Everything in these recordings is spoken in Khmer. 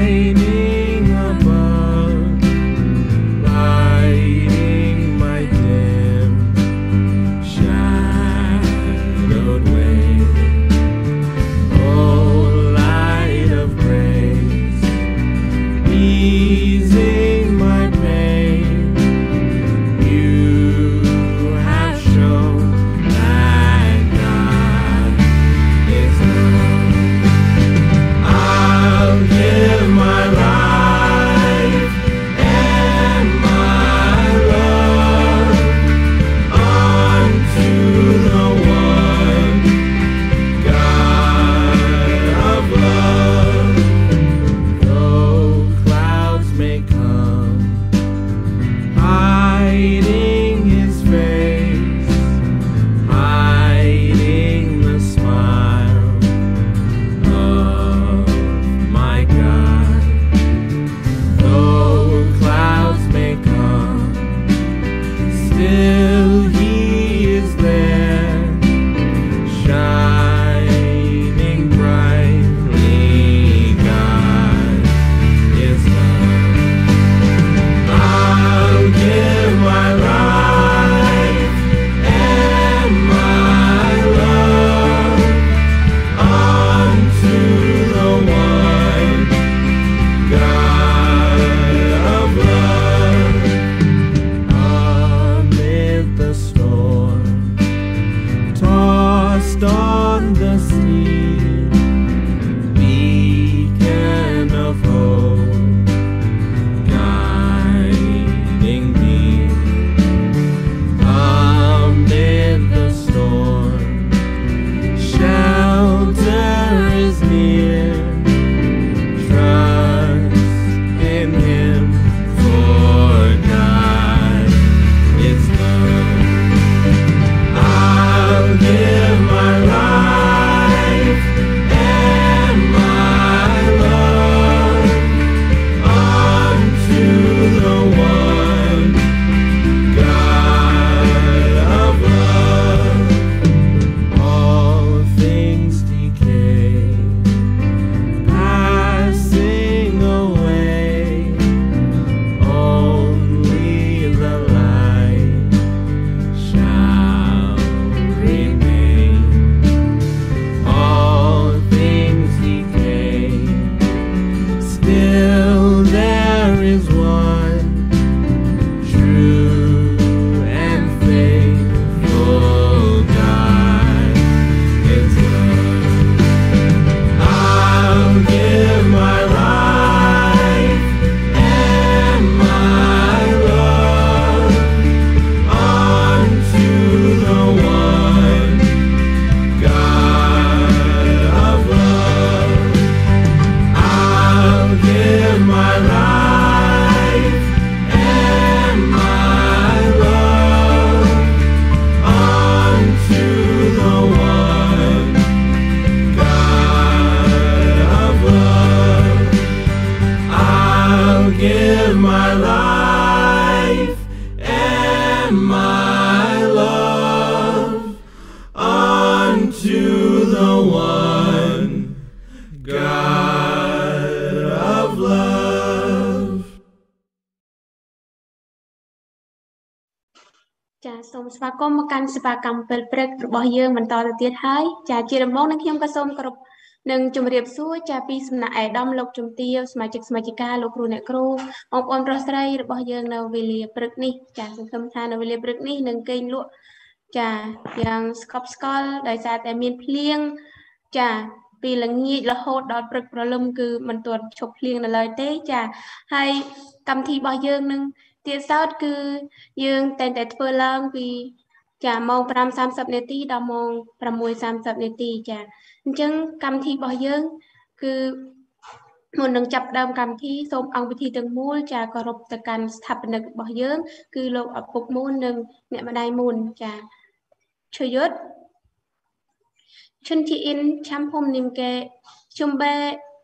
Chà,សូមស្វាគមន៍មកកាន់សភាកម្មពេលព្រឹករបស់យើងបន្តទៅទៀតហើយចាជាដំបូងនឹងខ្ញុំក៏សូមគោរពនឹងជម្រាបសួរចាពីសំណាក់អាយដាមលោកជំទាវសមាជិកសមាជិកាលោកគ្រូអ្នកគ្រូបងប្អូនប្រុសស្រីរបស់យើងនៅវេលាព្រឹកនេះចាសង្ឃឹមថានៅវេលាព្រឹកនេះនឹងគេងលក់ចាយ៉ាងស្កប់ស្កល់ដោយសារតែមានភ្លៀងចាពីល្ងាចរហូតដល់ព្រឹកព្រលឹមគឺមិនទាន់ឈប់ភ្លៀងនៅឡើយទេចាហើយកម្មវិធីរបស់យើងនឹងទៀតសោតគឺយើងតែងតែធ្វើឡើងពីចាម៉ោង 5:30 នាទីដល់ម៉ោង 6:30 នាទីចាអញ្ចឹងកម្មវិធីរបស់យើងគឺមុននឹងចាប់ផ្ដើមកម្មវិធីសូមអង្គពិធីទាំងមូលចាគោរពទៅកាន់ស្ថាបនិករបស់យើងគឺលោកឪពុកមូលនិងអ្នកម្ដាយមូលចាឈុយុទ្ធឈុនជីអ៊ីនឆាំភុំនិមកែជុំបែ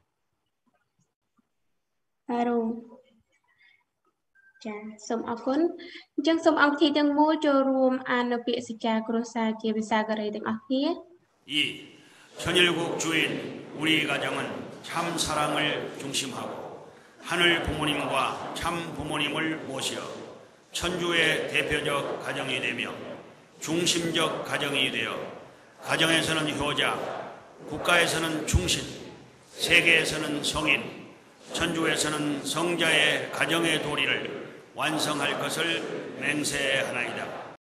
អារ៉ូចាសូមអរគុណអញ្ចឹងសូមអង្គពិធីទាំងមូលចូលរួមអាននៅពាក្យសច្ចាគ្រួសារជាភាសាកូរ៉េទាំងអស់គ្នា 이 천일국 주인 우리 가정은 참 사랑을 중심하고 하늘 부모님과 참 부모님을 모시어 천주의 대표적 가정이 되며 중심적 가정이 되어 가정에서는 효자, 국가에서는 충신, 세계에서는 성인, 천주에서는 성자의 가정의 도리를 완성할 것을 맹세하나이다.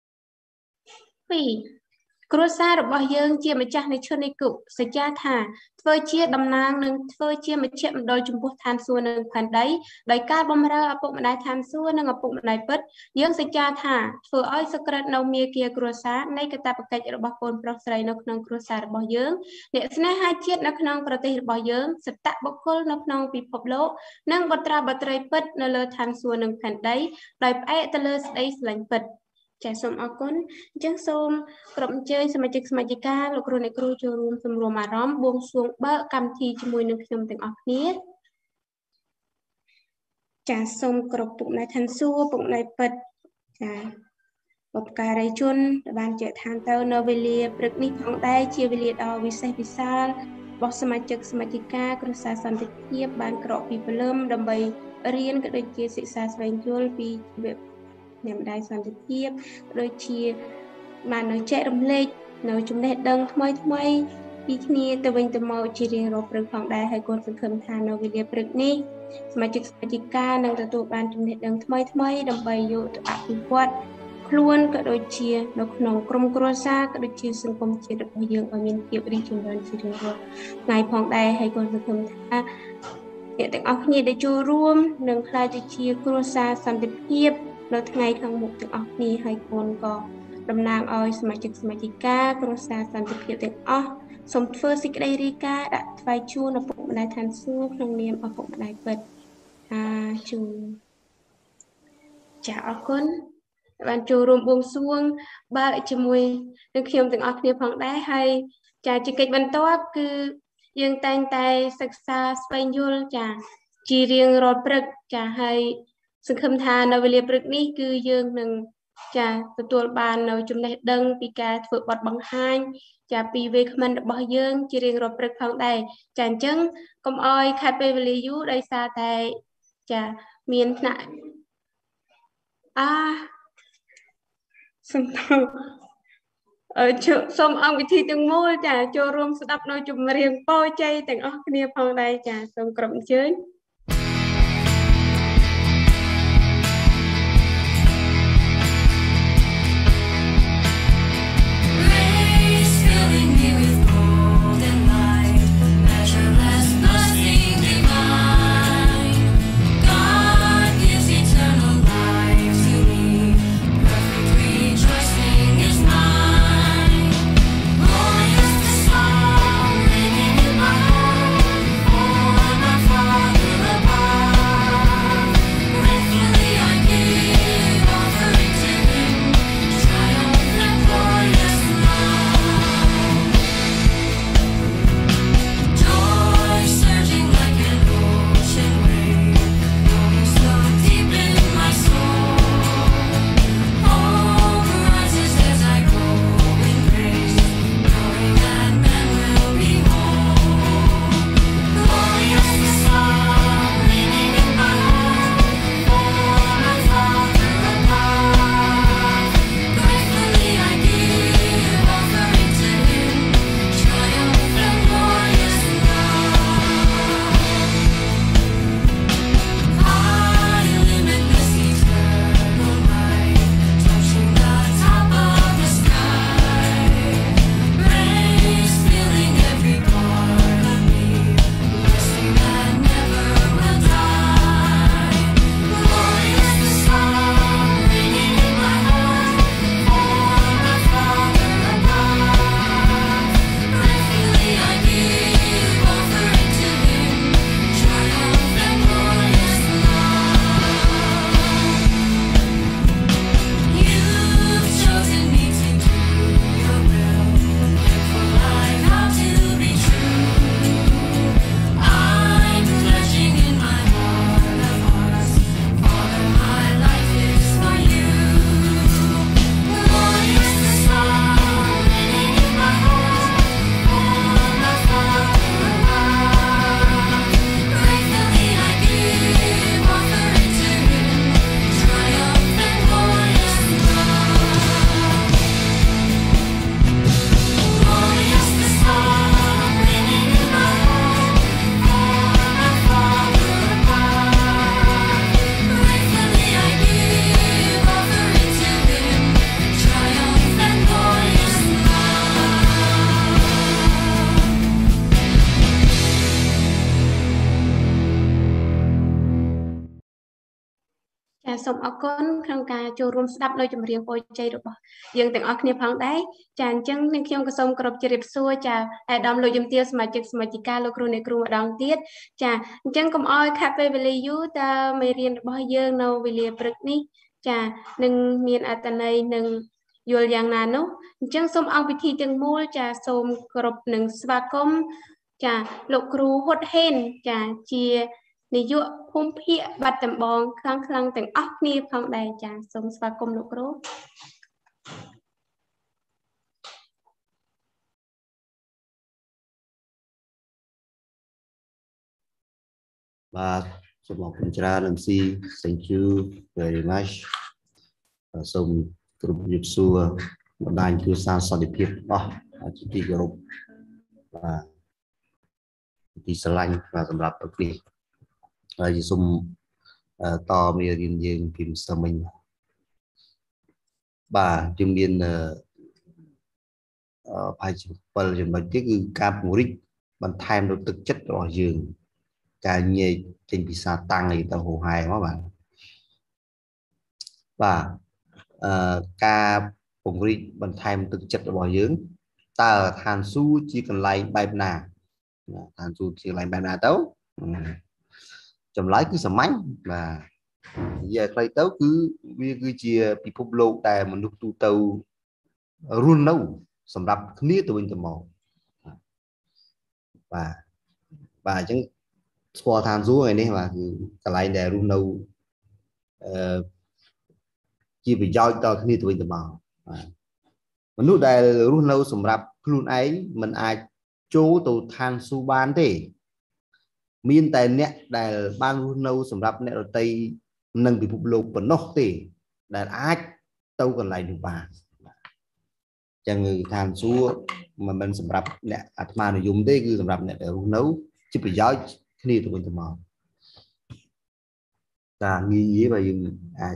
គ្រួសាររបស់យើងជាម្ចាស់នៃឈុននៃគុសច្ចាថាធ្វើជាតំណាងនិងធ្វើជាមជ្ឈមណ្ឌលចំពោះឋានសួគ៌និងផែនដីដោយការបម្រើឪពុកម្ដាយឋានសួគ៌និងឪពុកម្ដាយពិតយើងសច្ចាថាធ្វើឲ្យសុក្រិតនៅមាគ៌ាគ្រួសារនៃកាតព្វកិច្ចរបស់កូនប្រុសស្រីនៅក្នុងគ្រួសាររបស់យើងអ្នកស្នេហាជាតិនៅក្នុងប្រទេសរបស់យើងសត្តបុគ្គលនៅក្នុងពិភពលោកនិងបុត្រាបុត្រីពិតនៅលើឋានសួគ៌និងផែនដីដោយផ្អែកទៅលើស្ដីស្រឡាញ់ពិត ចាសសូមអរគុណអញ្ចឹងសូមក្រុមអញ្ជើញសមាជិកសមាជិកាលោកគ្រូអ្នកគ្រូចូលរួមសម្រួមអារម្មណ៍បួងសួងបើកកម្មវិធីជាមួយនឹងខ្ញុំទាំងអស់គ្នាចាសសូមគ្រប់ពុកម្ដាយឋានសួគ៌ពុកម្ដាយពិតចាបុព្វការីជនដែលបានជាឋានទៅនៅវេលាព្រឹកនេះផងដែរជាវេលាដ៏វិសេសវិសាលរបស់សមាជិកសមាជិកាគ្រួសារសន្តិភាពបានក្រក់ពីព្រលឹមដើម្បីរៀនក៏ដូចជាសិក្សាស្វែងយល់ពីជីវ អ្នកម្ដាយសន្តិភាពដូចជាបាននៅចែករំលែកនៅចំណេះដឹងថ្មីពីគ្នាទៅវិញទៅមកជារៀងរាល់ព្រឹកផងដែរហើយកូនសង្ឃឹមថានៅវេលាព្រឹកនេះសមាជិកសមាជិកានឹងទទួលបានចំណេះដឹងថ្មីដើម្បីយកទៅអភិវឌ្ឍខ្លួនក៏ដូចជានៅក្នុងក្រុមគ្រួសារក៏ដូចជាសង្គមជាតិរបស់យើងឲ្យមានភាពរីកចម្រើនជារៀងរាល់ថ្ងៃផងដែរហើយកូនសង្ឃឹមថាអ្នកទាំងអស់គ្នាដែលចូលរួមនឹងក្លាយទៅជាគ្រួសារសន្តិភាព នៅថ្ងៃខាងមុខទាំងអស់គ្នាហើយកូនក៏តំណាងឲ្យសមាជិកសមាជិកាគ្រួសារសន្តិភាពទាំងអស់សូមធ្វើសេចក្តីរាយការណ៍ដាក់ថ្វាយជូនឪពុកម្ដាយឋានសួគ៌ក្នុងនាមឪពុកម្ដាយពិតជូនចាអរគុណបានចូលរួមបួងសួងបើជាមួយនឹងខ្ញុំទាំងអស់គ្នាផងដែរហើយចាជាកិច្ចបន្ទាប់គឺយើងតែងតែសិក្សាស្វែងយល់ចាជារៀងរាល់ព្រឹកចាហើយ សង្ឃឹមថានៅវេលាព្រឹកនេះគឺយើងនឹងចាទទួលបាននៅចំណេះដឹងពីការធ្វើបទបង្ហាញចាពីវេខមមិនរបស់យើងជារៀងរាល់ព្រឹកផងដែរចាអញ្ចឹងកុំអោយខាត់ពេលវេលាយូរដោយសារតែចាមានថ្នាក់សូមអង្គវិធីទាំងមូលចាចូលរួមស្ដាប់នៅចម្រៀងពរជ័យទាំងអស់គ្នាផងដែរចាសូមគ្រប់អញ្ជើញ Father ចាសូមអរគុណក្នុងការចូលរួមស្ដាប់នៅចម្រៀងពរជ័យរបស់យើងទាំងអស់គ្នាផងដែរចាអញ្ចឹងនាងខ្ញុំក៏សូមគោរពជម្រាបសួរចាអាដាមលោកជំទាវសមាជិកសមាជិកាលោកគ្រូអ្នកគ្រូម្ដងទៀតចាអញ្ចឹងកុំឲ្យខាត់ពេលវេលាយូរតើមេរៀនរបស់យើងនៅវេលាព្រឹកនេះចានឹងមានអត្ថន័យនឹងយល់យ៉ាងណានោះអញ្ចឹងសូមអង្គពិធីទាំងមូលចាសូមគោរពនឹងស្វាគមន៍ចាលោកគ្រូហ៊ុតហេនចាជានាយកភូមិភាគបាត់ដំបងខ្លាំងទាំងអស់គ្នាផងដែរចាសូមស្វាគមន៍លោកគ្រូបាទសូមអរគុណច្រើន MC thank you very much សូមគោរពជម្រាបសួរបណ្ដាញគ្រួសារសន្តិភាពអស់ជាទីគោរពបាទទីស្រឡាញ់បាទសម្រាប់ព្រឹកនេះហើយសូមតមេរៀនយើងពីម្សិលមិញបាទជំនាញប្រហែលជា7ចំណុចទៀតគឺការពង្រីកបន្ថែមទៅទឹកចិត្តរបស់យើងការញែកចេញពីសារតាំងអីទៅហូហែមកបាទការពង្រីកបន្ថែមទឹកចិត្តរបស់យើងតើឋានសួគ៌ជាកន្លែងបែបណាឋានសួគ៌ជាកន្លែងបែបណាទៅចម្លើយគឺសាមញ្ញបាទនិយាយខ្លីទៅគឺវាគឺជាពិភពលោកដែលមនុស្សទូទៅរស់នៅសម្រាប់គ្នាទៅវិញទៅមកបាទអញ្ចឹងស្គាល់ឋានសួគ៌ថ្ងៃនេះបាទគឺកន្លែងដែលរស់នៅជាប្រយោជន៍ដល់គ្នាទៅវិញទៅមកបាទមនុស្សដែលរស់នៅសម្រាប់ខ្លួនឯងមិនអាចចូលទៅឋានសួគ៌បានទេមានតែអ្នកដែលបានរស់នៅសម្រាប់អ្នកដទៃនឹងពិភពលោកប៉ុណ្ណោះទេដែលអាចទៅកន្លែងនោះបានចឹងឋានសួគ៌មិនមែនសម្រាប់អ្នកអាត្មានិយមទេគឺសម្រាប់អ្នកដែលរស់នៅជាប្រយោជន៍គ្នាទៅវិញទៅមកការងាយបើយើងអាច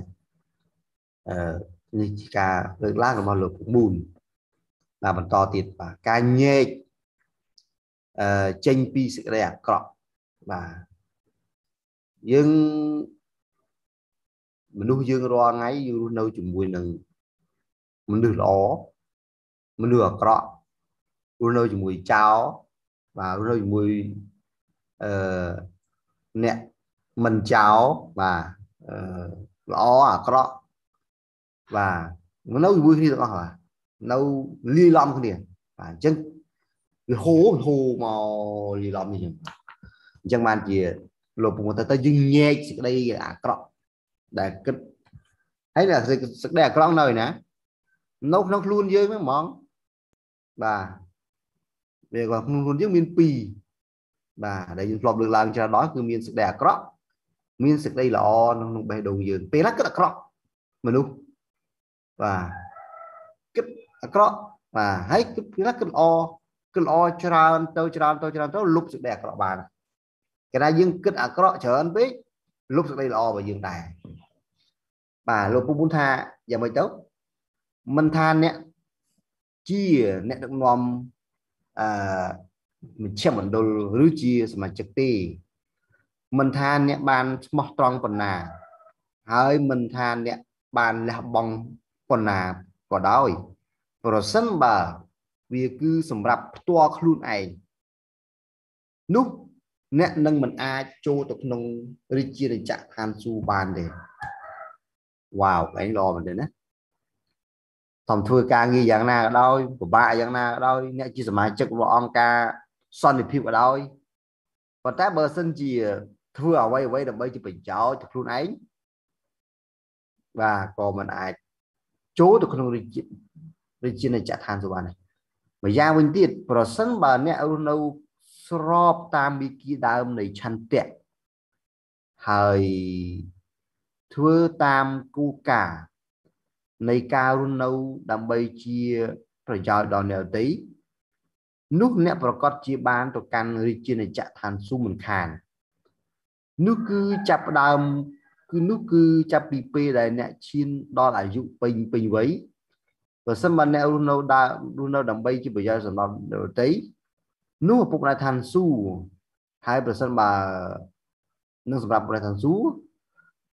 នេះជាការលើកឡើងរបស់លោកមូនបាទបន្តទៀតបាទការញែកចេញពីសេចក្តីអាក្រក់បាទយើងមនុស្សយើងរាល់ថ្ងៃយើងរស់នៅជាមួយនឹងមនុស្សល្អមនុស្សអាក្រក់រស់នៅជាមួយចោរបាទរស់នៅជាមួយអ្នកមិនចោរបាទល្អអាក្រក់បាទនៅជាមួយគ្នាទាំងអស់បាទនៅលាយឡំគ្នាបាទអញ្ចឹងវាហូរមកលាយឡំនេះអញ្ចឹងបានជាលោកពងទៅយើងញែកសេចក្តីអាក្រក់ដែលគិតហើយសេចក្តីអាក្រក់នៅណានៅក្នុងខ្លួនយើងហ្នឹងហ្មងបាទវាក៏ក្នុងខ្លួនយើងមាន2បាទដែលយើងធ្លាប់លើកឡើងច្រើនដល់គឺមានសេចក្តីអាក្រក់មានសេចក្តីល្អក្នុងបេះដូងយើងពេលណាគិតអាក្រក់មនុស្សបាទគិតអាក្រក់បាទហើយគិតល្អច្រើនទៅលុបសេចក្តីអាក្រក់បានគេថាយើងគិតអាក្រក់ច្រើនពេកលុបសេចក្តីល្អរបស់យើងដែរបាទលោកពូថាយ៉ាងម៉េចទៅមិនថាអ្នកជាអ្នកដឹកនាំមជ្ឈមណ្ឌលឬជាសមាជិកទេមិនថាអ្នកបានស្មោះត្រង់ប៉ុណ្ណាហើយមិនថាអ្នកបានលះបង់ប៉ុណ្ណាក៏ដោយប្រសិនបើវាគឺសម្រាប់ផ្ទាល់ខ្លួនឯងនោះអ្នកនឹងមិនអាចចូលទៅក្នុងរាជាណាចក្រឋានសួគ៌បានទេវ៉ាវឯងល្អមែនទេណាធំធ្វើការងារយ៉ាងណាក៏ដោយពិបាកយ៉ាងណាក៏ដោយអ្នកជាសមាជិករបស់អង្គការសន្តិភាពក៏ដោយប៉ុន្តែបើសិនជាធ្វើអ្វីដើម្បីជាប្រយោជន៍ទៅខ្លួនឯងបាទក៏មិនអាចចូលទៅក្នុងរាជាណាចក្រឋានសួគ៌បានម្យ៉ាងវិញទៀតប្រសិនបើអ្នករស់នៅស្របតាមវិគីដើមនៃឆន្ទៈហើយធ្វើតាមគោលការណ៍នៃការរស់នៅដើម្បីជាប្រយោជន៍ដល់អ្នកដទៃនោះអ្នកប្រកាសជាបានទៅកាន់រាជាណាចក្រឋានសួគ៌មិនខាននោះគឺចាប់ដើមគឺចាប់ពីពេលដែលអ្នកឈានដល់អាយុពេញវ័យបើសិនបើអ្នករស់នៅដើម្បីជាប្រយោជន៍សម្រាប់អ្នកដទៃនោះឪពុកម្ដាយឋានសួគ៌ហើយប្រសិនបើនឹងសម្រាប់ប្រធានសួគ៌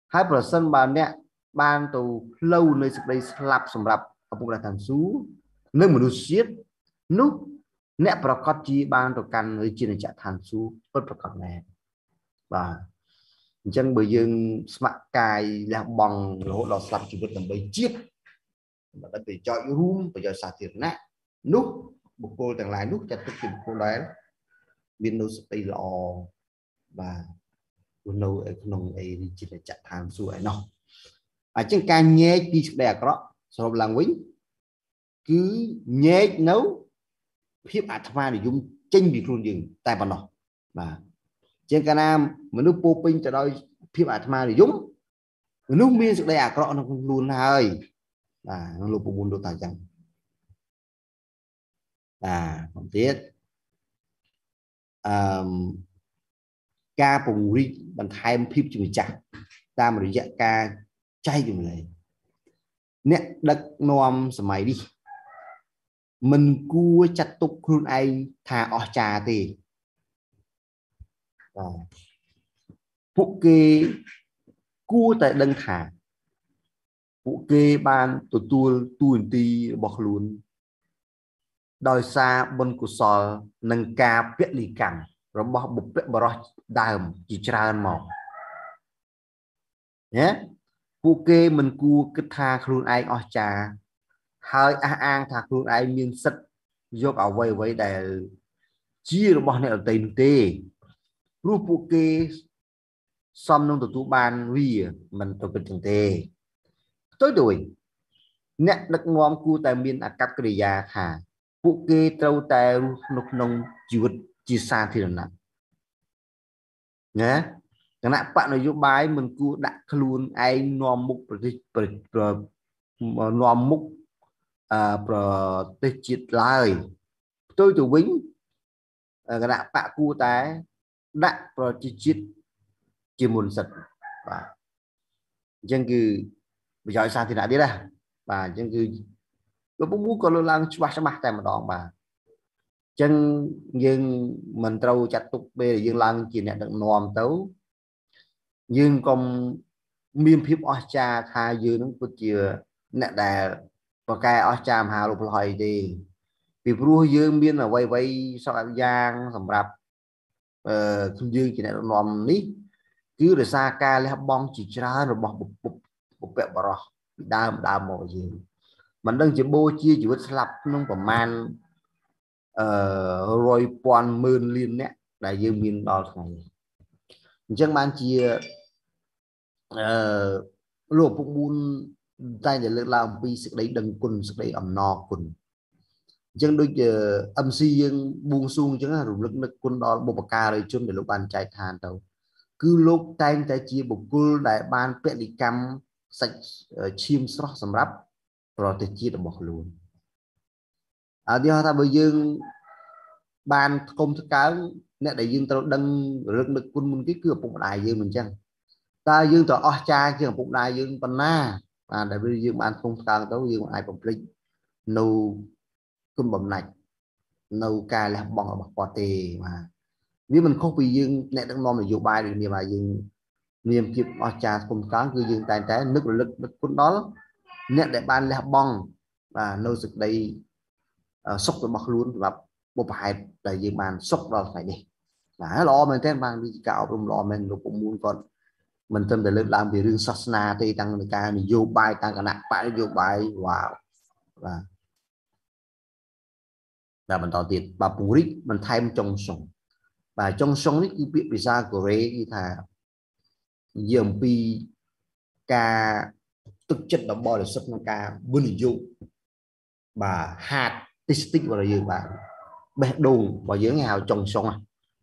hai percent bà nè ban tù lâu nơi sự đây slap sầm rập ở vùng đại thành sú nơi một siết nút nèประกอบจีban tù căn nơi trên chợ thành sú bấtประกอบnày và chân bởi dương smart cài là bằng lỗ lò slap chỉ biết tầm bay chiết mà đã bị cho room bây giờ sạc tiền nè nút một cô tầng lại nút cho tôi tìm cô đấy Windows Stay lò và Windows Economic ấy chỉ là chặt tham số ấy nó chân ca nhé đi đẹp đó sau làm quýnh cứ nhé nấu phiếp atma để dùng tranh bị luôn dừng tại bàn nó và trên ca nam mà nước poping cho đôi phiếp atma để dùng nước miên sự đẹp đó nó luôn hơi nó lục bộ môn đồ tài chẳng còn tiết ca bùng ri bằng hai phim chừng chặt ta mà dạ ca chay chừng này nè đất nom sớm đi mình cua chặt tục luôn ai thà ở trà thì phụ kê cua tại đằng thả phụ kê ban tụi tôi ti bọc luôn đòi xa bên của sò nâng ca biết lì cẳng rồi bỏ bục biết bỏ đàm chỉ ra màu nhé phụ kê mình cua cái tha luôn ai ở trà hơi an thà luôn ai miên sắt vô ở vây vây để chia rồi bỏ này ở tây tê rú phụ kê xong nông tụi ban vì mình tụi bên thường tê tối đuổi nè đất ngon cua tại miền cắt cái giá thà phụ kê trâu tại nục nông chịu chia xa thì là nhé chẳng hạn bạn ở chỗ bái mình cua đặt luôn ai nòm mục nòm mục tê chít lại tôi tụi vĩnh cái nạn bạn cua tại đặt chít chỉ muốn sạch và dân cư bây giờ sao thì đã đi đây và dân cư nó cũng muốn còn làm chua sa mạc tại mà đòn bà chân nhưng mình trâu chặt tục bê dương lan chỉ nhận được nòm tấu nhưng còn miên phím ở cha tha dư nó có chừa nè đà và cái ở cha hà lục hỏi thì vì rùa dương miên là vay vay sau giang sầm rạp dương chỉ nhận được nòm ní cứ để xa ca lấy bong chỉ ra rồi bỏ bục bẹp bỏ đam màu gì mình đang chỉ bôi chia chỉ biết slap nông của man rồi quan mơn liên nè đại dương miền đỏ này chẳng ban chia lụa phục bún tay để làm vì sự đấy đừng quần sự đấy ẩm no quần chẳng đôi giờ âm si dương buông xuông chẳng là lực lực quân đó bộ bạc ca rồi chung để lúc bàn chạy than đâu cứ lúc tay tay chia bộ cul đại ban pet đi cam sạch chim sót sầm rắp rồi thì chia được bọc luôn đi họ ta bây giờ ban công thức cá nè đại dương tao đăng lực quân mình cái cửa bụng đại dương mình chăng ta dương tao ở cha chứ bụng đại dương phần na đại bây giờ ban không càng tao dương ai bọc linh nâu quân bầm này nâu cài là bằng ở bọc quả tề mà nếu mình không vì dương nè đang non là vô bài được nhiều bài dương niềm kịp ở cha không cá cứ dương tay trái nước lực quân đó nè để ban là bằng và nâu sực đây sốc rồi bọc luôn và một bài đại dương bàn sốc vào phải đi là lo mình thêm bằng đi cạo trong lo mình cũng muốn còn mình tâm để lên làm về riêng sasna thì tăng người ta mình vô bài tăng cả nặng phải vô bài wow và mình tỏ tiền và bù rít mình thay trong sông và trong sông ấy cái việc visa của rê thì thà dường pi ca thực chất là bò để sắp nó ca vươn dụng và hạt tích vào là gì và bẻ đồn và dưới nghèo trong sông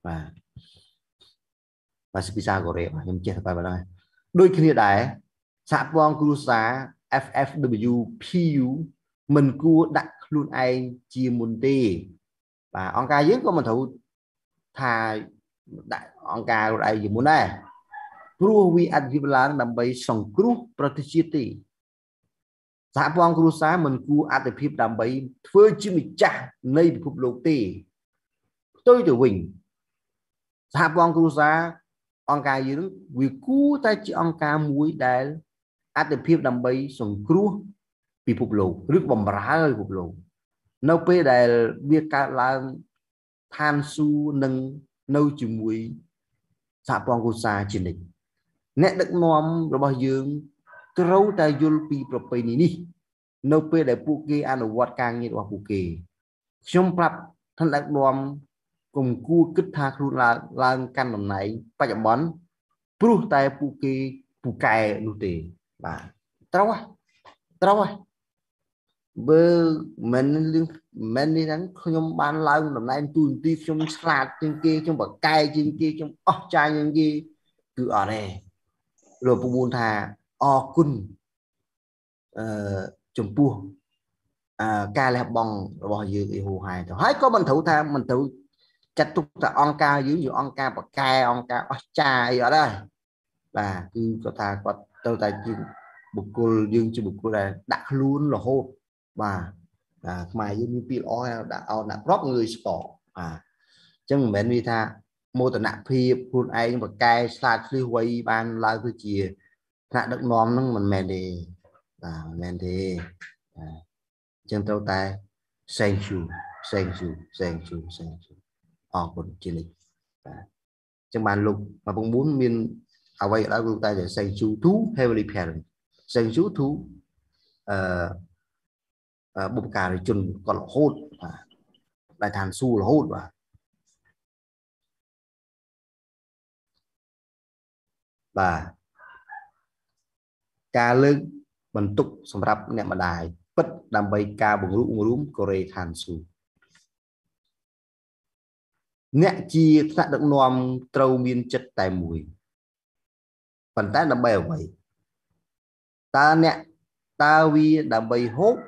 và visa của rê mà em chia bài vào đây đôi khi đại xã Vong Cruza FFWPU mình cua đặt luôn ai chia môn tê và ông ca dưới có mình thủ thà đại ông ca rồi ai gì muốn đây Pru vi advivalang đầm bay sòng cru protechiti xã Vong Cruza mình cua advip đầm bay phơi chim bị chả nơi bị cục lô tê tôi từ Vinh xã Vong Cruza អង្គការយើងវាគួរតែជាអង្គការមួយដែលអត្ថភាពដើម្បីសង្គ្រោះពិភពលោកឬបំរើពិភពលោកនៅពេលដែលវាកើតឡើងឋានសួគ៌នឹងនៅជាមួយសហព័ន្ធគ្រួសារជានិច្ចអ្នកដឹកនាំរបស់យើងត្រូវតែយល់ពីប្រពៃណីនេះនៅពេលដែលពួកគេអនុវត្តការងាររបស់ពួកគេខ្ញុំប្រាប់ท่านដឹកនាំកុំគួរគិតថាខ្លួនឡើងកាន់តំណែងបច្ចុប្បន្នព្រោះតែពួកគេពូកែនោះទេបាទត្រូវហើយបើមិននេះហ្នឹងខ្ញុំបានឡើងតំណែងទូនទីខ្ញុំឆ្លាតជាងគេខ្ញុំបកកែជាងគេខ្ញុំអស់ចាញ់ជាងគេគឺអត់ទេលោកពូនថាអរគុណចំពោះការលះបង់របស់យើងអីហូរហែទៅហើយក៏មិនត្រូវថាមិនត្រូវចាត់ទុកថាអង្គការយើងជាអង្គការបកកែអង្គការអស់ចាអីអត់ដែរបាទគឺគាត់ថាគាត់ត្រូវតែជាបុគ្គលយើងជាបុគ្គលដែលដាក់ខ្លួនរហូតបាទខ្មែរយើងមានពីល្អដាក់ឲ្យដាក់ប្របងើយស្កបាទអញ្ចឹងមិនមែនវាថាមោទនភាពខ្លួនឯងបកកែឆ្លាតឆ្លៀសវៃបានឡើងទៅជាថ្នាក់ដឹកនាំហ្នឹងមិនមែនទេបាទមិនមែនទេអញ្ចឹងត្រូវតែ thank you អរគុណជានិច្ចបាទអញ្ចឹងបានលោកមកពង4មានអ្វីក៏ដោយលោកតែ thank you to heavenly parent thank you to បុព្វការីជនគាត់រហូតបាទដែលឋានសួគ៌រហូតបាទការលើកបន្ទុកសម្រាប់អ្នកម្ដាយពិតដើម្បីការបង្រួបបង្រួមកូរ៉េឋានសួគ៌អ្នកជាថ្នាក់ដឹកនាំត្រូវមានចិត្តតែមួយប៉ុន្តែដើម្បីអ្វីតើវាដើម្បីហូប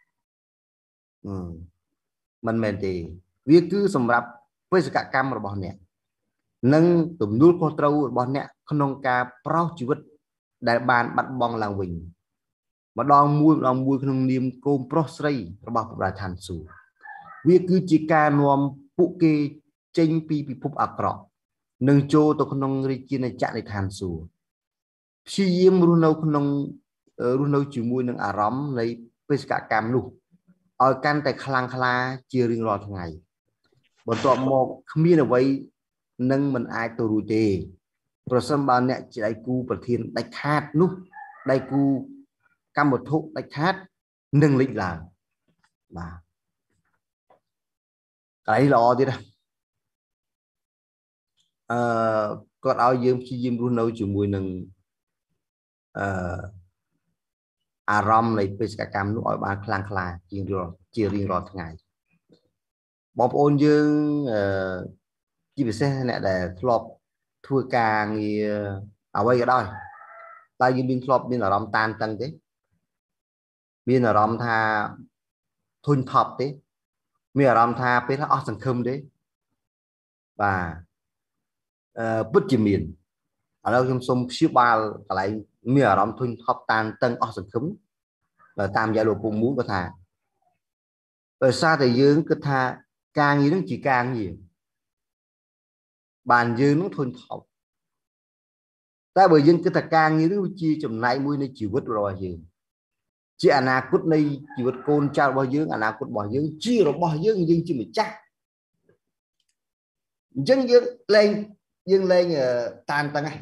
មិនមែនទេវាគឺសម្រាប់បេសកកម្មរបស់អ្នកនិងទំនួលខុសត្រូវរបស់អ្នកក្នុងការប្រោសជីវិតដែលបានបាត់បង់ឡើងវិញម្ដងមួយក្នុងនាមកូនប្រុសស្រីរបស់ព្រះឋានសួគ៌វាគឺជាការនាំពួកគេចេញពីពិភពអាក្រក់និងចូលទៅក្នុងរាជាណាចក្រនៃឋានសួគ៌ព្យាយាមរស់នៅជាមួយនឹងអារម្មណ៍នៃបេសកកម្មនោះឲ្យកាន់តែខ្លាំងក្លាជារៀងរាល់ថ្ងៃបន្ទាប់មកគ្មានអ្វីនឹងមិនអាចទៅរួចទេប្រសិនបើអ្នកជាដៃគូប្រធានដាច់ខាតនោះដៃគូកម្មវត្ថុដាច់ខាតនឹងលេចឡើងបាទកន្លែងល្អទៀតណាគាត់ឲ្យយើងព្យាយាមរស់នៅជាមួយនឹងអារម្មណ៍នៃបេសកកម្មនោះឲ្យបានខ្លាំងក្លាជារៀងរាល់ថ្ងៃបងប្អូនយើងជាពិសេសអ្នកដែលធ្លាប់ធ្វើការងារអ្វីក៏ដោយតែយើងមានធ្លាប់មានអារម្មណ៍តានតឹងទេមានអារម្មណ៍ថាធុញថប់ទេមានអារម្មណ៍ថាពេលថាអស់សង្ឃឹមទេបាទពិតជាមានឥឡូវខ្ញុំសូមព្យាបាលកន្លែងមានអារម្មណ៍ធុញថប់តានតឹងអស់សង្ឃឹមតាមយ៉ាងលោកពូមូលគាត់ថាដោយសារតែយើងគិតថាការងារនឹងជាការងារបានយើងនឹងធុញថប់តែបើយើងគិតថាការងារនឹងជាចំណែកមួយនៃជីវិតរបស់យើងជាអនាគតនៃជីវិតកូនចៅរបស់យើងអនាគតរបស់យើងជារបស់យើងជាម្ចាស់អញ្ចឹងយើងលែងតានតឹងហ្នឹង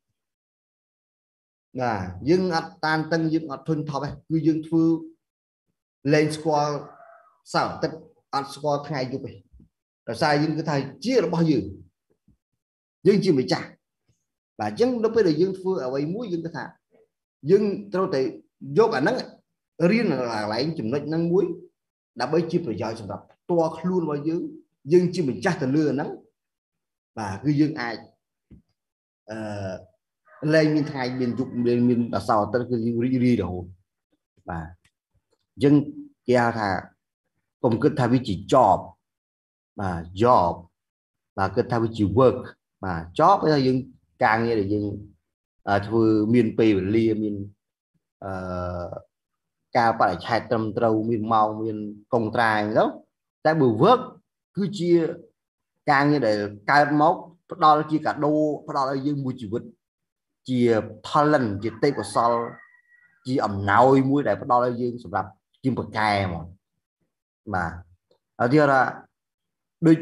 ណាយើងអត់តានតឹងយើងអត់ធុញថប់ទេគឺយើងធ្វើលែងស្គាល់សៅរ៍អាទិត្យអត់ស្គាល់ថ្ងៃយប់ទេដោយសារយើងគឺថាជារបស់យើងជាម្ចាស់បាទអញ្ចឹងនៅពេលដែលយើងធ្វើអ្វីមួយយើងគឺថាយើងត្រូវតែយកអាហ្នឹងរៀនកន្លែងចំណុចហ្នឹងមួយដើម្បីជាប្រយោជន៍សម្រាប់ផ្ទាល់ខ្លួនរបស់យើងជាម្ចាស់ទៅលើអាហ្នឹងបាទគឺយើងអាចលែងមានថ្ងៃមានយប់មានអសោអាទិត្យគឺយើងរីករាយរហូតបាទអញ្ចឹងគេហៅថាកុំគិតថាវាជា job បាទ job បាទគិតថាវាជា work បាទ job គឺយើងការងារដែលយើងធ្វើមានពេលវេលាមានការបរិច្ឆេទត្រឹមត្រូវមានម៉ោងមានកុងត្រាអញ្ចឹងតែបើ work គឺជាការងារដែលកើតមក đó chỉ cả đô đó là dương mùi chỉ vật chia talent chia tây của sol chia ẩm nồi mùi đại đó là dương sầm rập chim bậc cài mà ở đây là đôi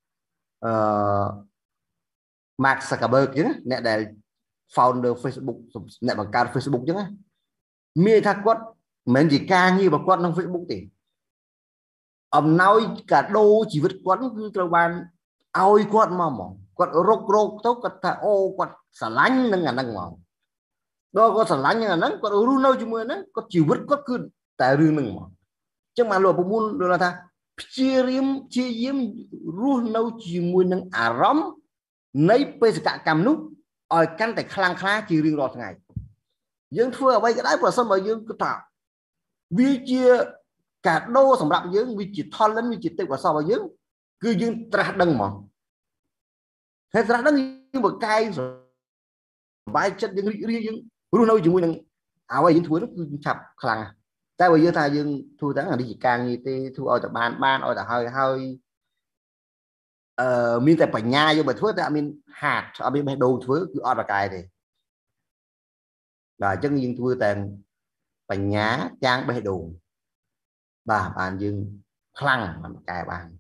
Mark Zuckerberg chứ nè để founder Facebook nè bằng cao Facebook chứ miê thắc quất mình chỉ ca như mà quất trong Facebook thì ẩm nói cả đô chỉ vứt quất cứ cơ ban ôi quất mà quất rốc rốc tốt quất thà ô quất xả lánh nâng nâng mà đó có xả lánh nâng nâng quất ru nâu chung mới nâng quất chỉ vứt quất cứ tại riêng nâng mà chứ mà lộ buôn rồi là ta chia yếm ru nâu chỉ mùi nâng rắm nấy bây giờ cả cầm nút ở căn tại khang khá chỉ riêng rồi ngày dương thưa ở đây cái đấy của sân mà dương cứ tạo vì chia cả đô sầm rạp dương vì chỉ thon lên vì chỉ tiêu của sao mà dương cứ dương tra đăng mà hết ra đăng như một cây rồi vai chất dương riêng luôn đâu chỉ muốn đăng áo ấy dương thua nó cứ chập khang tại bây giờ thà dương thua tháng là đi chỉ càng như thế thua ở tại ban ở tại hơi mình tại phải nhà nhưng mà thua tại mình hạt ở bên đồ thua cứ ở là cài thì và chân dương thua tiền phải nhá trang bê đồ và bàn dương khăn mà cài bàn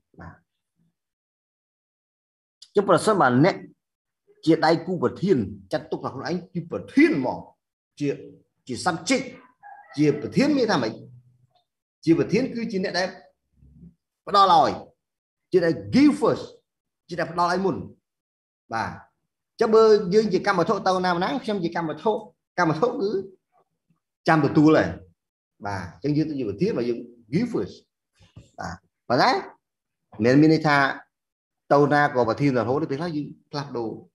chúng ta sẽ bàn nét chia đai cu vật thiên chặt tục là con anh chi vật thiên mỏ chỉ xăm trích chia vật thiên như thế này chia vật thiên cứ chỉ nét đẹp bắt đầu rồi chỉ là give first chỉ là đo lại muốn và cho bơ dương chỉ cầm một thô tàu nào nắng xem chỉ cầm một thô cứ trăm được tu này và chân dương tôi vừa thiết mà dương give first và đấy nên minita tàu na của bà thiên là hố để nói dương clap đồ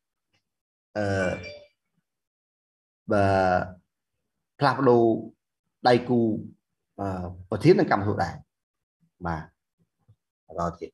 và clap đồ đầy cù bà thiên là cầm hộ đại mà rồi thì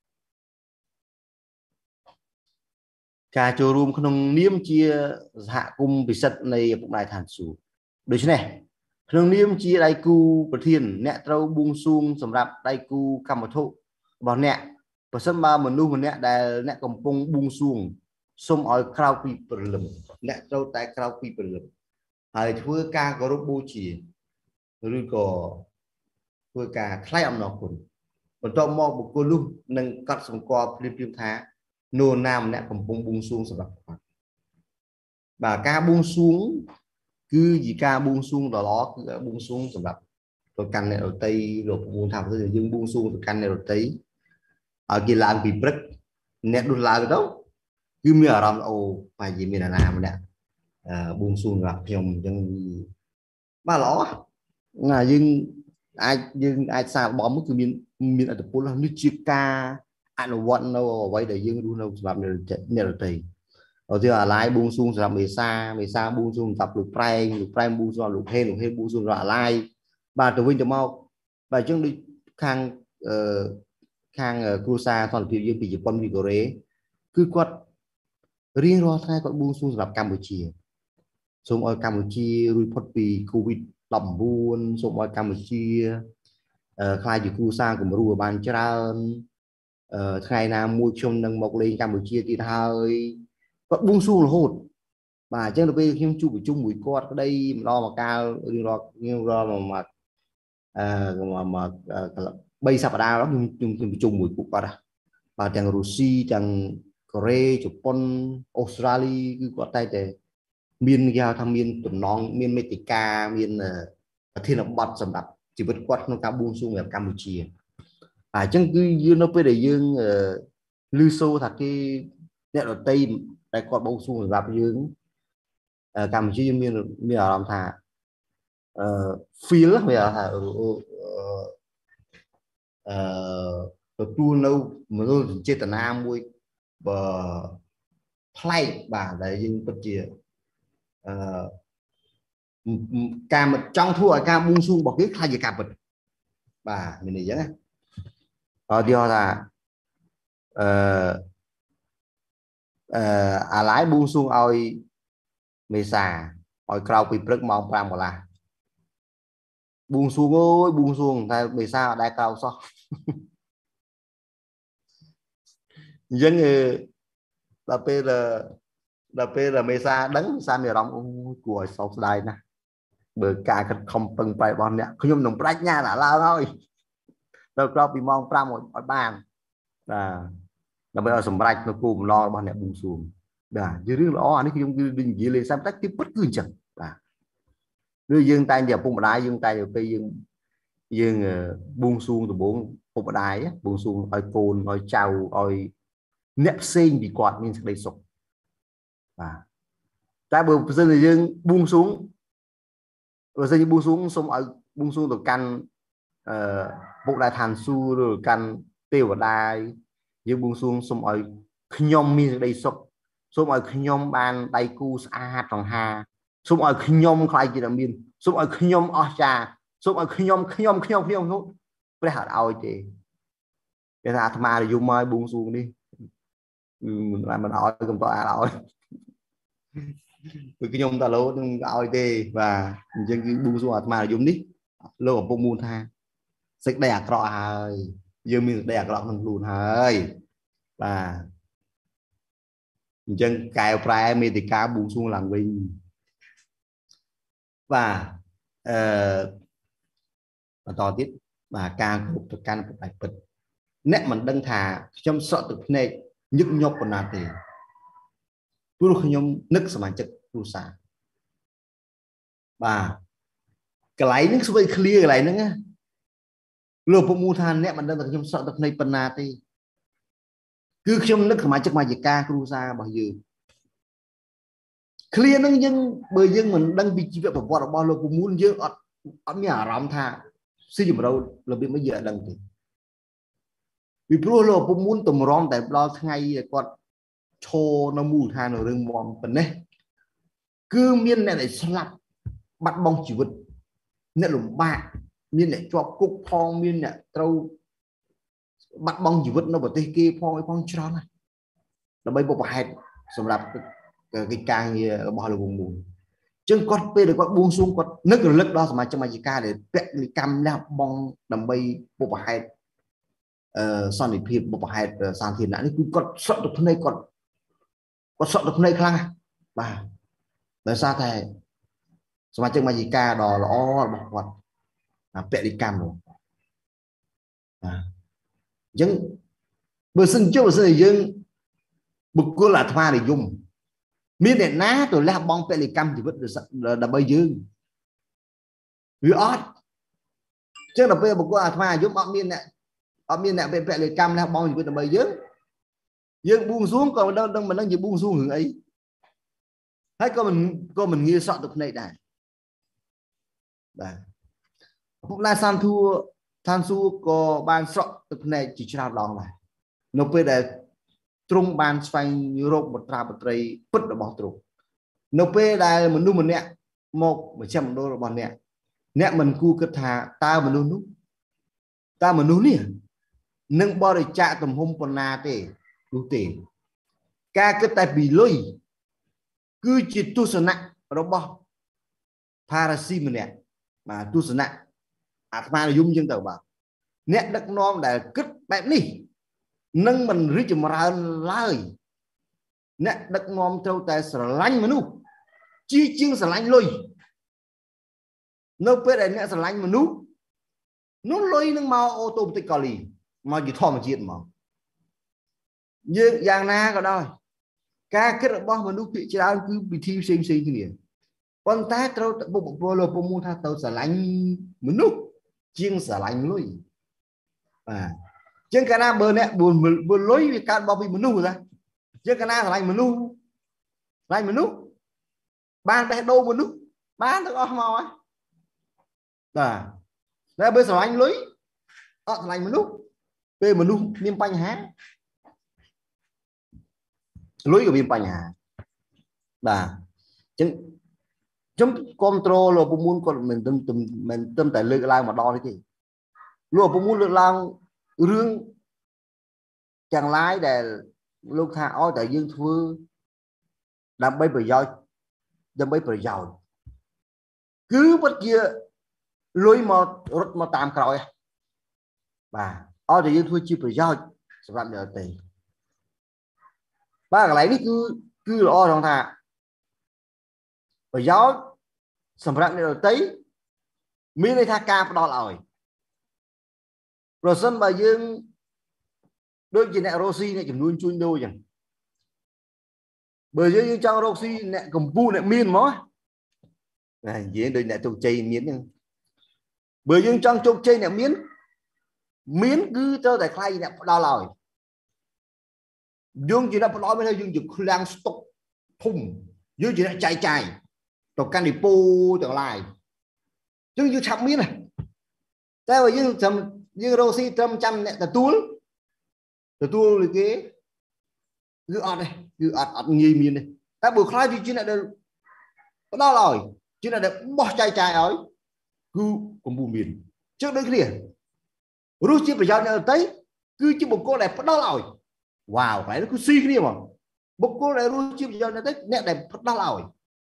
cả chỗ room không niêm chia hạ cung bị sật này cũng lại thản số đối chứ này không niêm chia đại cu bờ thiên nẹt trâu buông xuông sầm rạp đại cu cầm một thụ bảo nẹt và sân ba mình nuôi một nẹt đại nẹt cầm bông buông xuông xôm ở crowd people lầm nẹt trâu tại crowd people lầm hay thưa ca có robot chỉ rồi có thưa ca khai âm nó cũng còn cho mò một cô luôn nâng cắt sòng co phim thá nô nam nè cầm bông buông xuống sập và ca buông xuống cứ gì ca buông xuống đó cứ buông xuống sập rồi căn này ở tây rồi buông thảm rồi dương buông xuống rồi căn này ở tây ở kia làm bị bứt nè đun lại đâu cứ mưa làm ô phải gì mình là làm nè buông xuống gặp nhom chân ba ló là dương ai sao bom cứ miền ở tập là như chiếc ca anh vận đâu vậy để dương luôn đâu làm này là tùy ở thì là lái buông xuống làm mì xa buông xuống tập lục prai buông xuống lục hên buông xuống là lái và từ vinh cho mau và chúng đi khang cruza toàn phiêu dương bị Nhật Bản bị Korea cứ quật riêng rồi thay quật buông xuống làm Campuchia xong ở Campuchia report vì covid đầm buôn xong ở Campuchia khai từ cruza của rùa bàn trơn ngày nào mua chung nâng một lên Campuchia thì hơi có buông xuống là hột và trên đầu bên khi chụp chung mũi quạt ở đây lo mà cao lo mà bay sập ở đâu đó chung mũi quạt à và chẳng Russia chẳng Korea Japan Australia cứ có tay để miền giao tham miền tuần non miền Mexica miền thiên lập bọt sầm đập chỉ vượt quạt nó cao buông xuống ở Campuchia chẳng cứ dương nó bây giờ dương lưu sâu thật cái nét ở tây đại quạt buông xuống gặp dương Campuchia miền làm thà phía bây giờ thà tu lâu mà tôi chết tận nam mui bờ play bà đại dương bất chia cam một trong thua cam buông xuống bỏ cái thay gì cam bật bà mình này vậy điều là lái buông xuống oi mê xà oi crowd bị rất mong pram một là buông xuống ơi buông xuống tại mê xà đại cao so dân là bây là mấy xa đấng xa mì rong của sọc đài nè bởi cả cái không từng phải bọn nè không nhung bách nha là lao thôi đâu có bị mong ra một bàn là bây giờ sầm bách nó cùng lo bọn nè bùng xuống là dưới riêng lo anh ấy không đình gì lên xem tách tiếp bất cứ chẳng là đưa dương tay giờ bùng đài dương tay bây dương buông xuống từ bốn bùng đài buông xuống oi cồn oi chào oi nếp sinh bị quạt nên đây sụp tại bữa giờ thì dương buông xuống rồi giờ buông xuống xong ở buông xuống từ căn bộ đại thành su rồi căn tiêu và đai dương buông xuống xong ở nhom mi đây sụp xong ở nhom ban tay cu sa tròn hà xong ở nhom khai chỉ là miên xong ở nhom ở trà xong ở nhom nốt phải hạt ao chị cái là tham là dùng mai buông xuống đi làm mình hỏi không có ai hỏi cái nhom ta lố ao tê và dân cái buông xuống mà dùng đi lô ở bông môn tha xích đẻ cọ hơi dương mình đẻ cọ thằng lùn hơi và dân cài prai mi thì cá buông xuống làm bình và tiếp và càng một can một bài bật nét mình đăng thà trong sợ từ này nhức nhóc còn là thì tôi không nhom nức sầm chất tu sa và cái lấy những số clear cái lấy nữa lô bộ mù than nét mình đăng trong sợ từ này phần nào thì cứ trong nức mà chất mà gì ca tu sa bao giờ clear nó nhưng bởi dân mình đăng bị chỉ việc bảo vọt bao lô bộ mù dương ở nhà rộng tha sử dụng đâu là bị mấy giờ đăng thì vì pro lô bộ mù tụm rong tại lo ngay còn cho nó mù than ở rừng mòn phần này cứ miên này lại slap bắt bóng chỉ vật nhận lủng bạc miên lại cho cục phong miên lại trâu bắt bóng chỉ vật nó vào tây kia phong cho này là bây bộ hạt xong lập cái càng như bao là vùng mù chân con bây giờ con buông xuống con nước rồi lức đó mà trong mà chỉ ca để vẹn cái cam là bong đầm bay bộ hạt son để phim bộ hạt sàn thiền nãy con sợ được hôm nay con sợ được hôm nay khang bà tại sao thầy mà chân mà gì ca đò là bọc quạt vẹn đi cam rồi nhưng bữa sinh chưa bữa sinh dương bực cô là thoa để dùng miếng để ná rồi là bong vẹn đi cam thì vẫn được là bây dương vì ót chứ là bây giờ bực cô là thoa giúp ở miếng này vẹn đi cam là bong thì vẫn là bây dương buông xuống còn đâu mình đang gì buông xuống hưởng ấy hay có mình nghe sợ được này này cũng là san su có ban sợ được này chỉ ra đòn này nó bây giờ trung ban phanh Europe một trà một tray bứt ở bỏ trụ nó bây giờ mình nuôi mình nè $100 rồi bọn nè mình cu kết thà ta mình nuôi nè nâng bao để trả tầm hôm còn na tê đủ tiền ca cái tay bị lôi cứ chỉ tu sửa nặng đó bao parasim nè mà tu sửa nặng mà dùng dân tàu bảo nét đất non để kết bẹp đi nâng mình rít mà ra lời nét đất non trâu tay sờ lanh mà nu chi chiên sờ lanh lôi nó biết là nét sờ lanh mà nu nó lôi nâng màu ô tô tịch cò lì mà chỉ thò một chuyện mà như giang na có đâu ca kết được bao mà nu bị chỉ cứ bị thiêu sinh thế này con ta trâu bộ bộ lô bộ mua tha tàu sờ lanh mà nu chiên sờ lanh lôi trên cái nào bờ nè buồn lối vì can bao bị mình nu ra trên cái nào lành mình nu ban tay đâu mình nu ban được màu ấy đây bây giờ anh lối lành mình nu về mình nu miếng bánh há lối của miếng bánh há chấm control là bộ môn còn mình tâm tại lựa lại mà đo đấy thì luôn bộ môn lựa lang rương chẳng lái để lúc thà ôi tại dương thưa đâm bay bởi giàu cứ bất kia lối mà tạm rồi và ôi tại dương thưa chỉ bởi giàu làm được tiền ba cái này cứ lo trong thà và gió sầm rạng này tới miếng này tha ca đo lại rồi sân bà dương đôi chị nè Rosie này chừng nuôi chui đôi chẳng bởi vì trong Rosie nè cầm bu nè miên mó này dễ đôi nè trục chay miến bởi vì trong trục chay nè miến cứ cho tại khai nè đo lại dương chỉ nó nói với dương chỉ đang stop thùng dương chỉ đã chạy rồi can đi pu trở lại chứ dương chậm miến này thế mà dương Rosie trăm nè từ tua là cái cứ ọt này cứ ọt nghi miên này ta buổi khai thì chỉ là được đó rồi chỉ là được bỏ chạy ấy cứ cùng bù miền trước đây kia rút chỉ phải giao nhau tới cứ chỉ một cô đẹp đó rồi wow phải nó cứ suy kia mà một cô đẹp rút chỉ phải giao nhau tới nét đẹp đó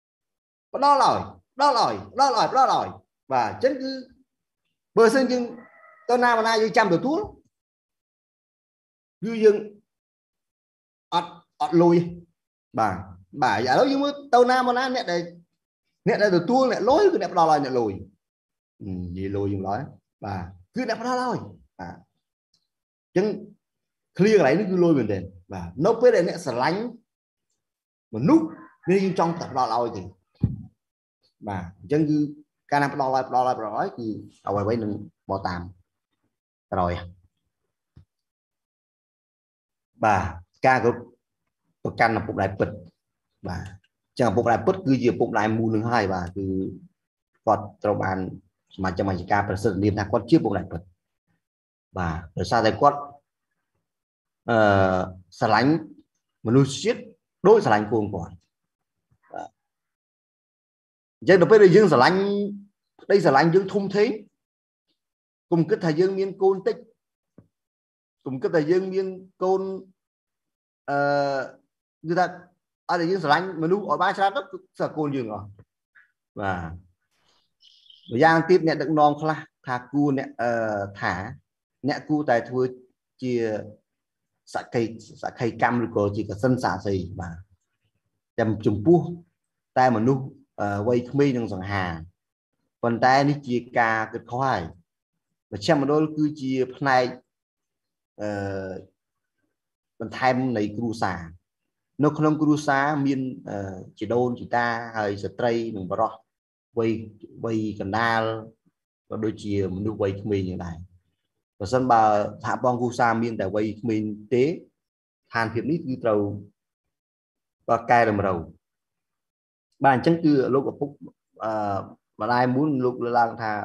rồi và chân cứ bờ sân nhưng tôi nào mà nay như trăm được túa như dương ọt lùi bà giả đó nhưng mà tàu nam mà nay nè đây được tua nè lối cứ đẹp đo lại nè lùi gì lùi dùng nói bà cứ đẹp đo lại chân clear lại nó cứ lùi mình đền và nó biết đây nè sờ lánh mà nút nên trong tập đo lại thì bà chân cứ ca nam đo lại rồi thì ở ngoài đừng bỏ tạm rồi bà ca của căn là phục đại bịch và chẳng phục đại bịch cứ gì phục đại mù lưng hai và cứ quạt trâu bàn mà cho mình ca phải sự liên lạc quát chiếc phục đại bịch và rồi sao đây quát xả lánh mà nuôi xiết đôi xả lánh cuồng còn dân được bây giờ dương xả lánh đây xả lánh dương thung thế cùng cái thời dương miên côn tích cùng cái thời dương miên côn người ta ở đây dương sờ lạnh mà nu ở ba cha rất sợ côn dương rồi và thời gian tiếp nhận được non khla thà cu nè thả nè cu tại thua chia sạ cây cam rồi cô chỉ có sân xả gì mà chầm chùm pu tai mà nu quay mi trong sòng hà còn tai đi chia ca cái khoai và xem mà đôi cứ chia này mình thêm này cru xà nó không cru xà miên chỉ đôn chỉ ta hay sợi tray mình vào quay canal và đôi chia mình quay mình như này và sân bà thả bong cru xà miên để quay mình tế than thiệp nít như trâu và cài làm đầu bàn chân cứ lúc ở phúc mà ai muốn lúc là thà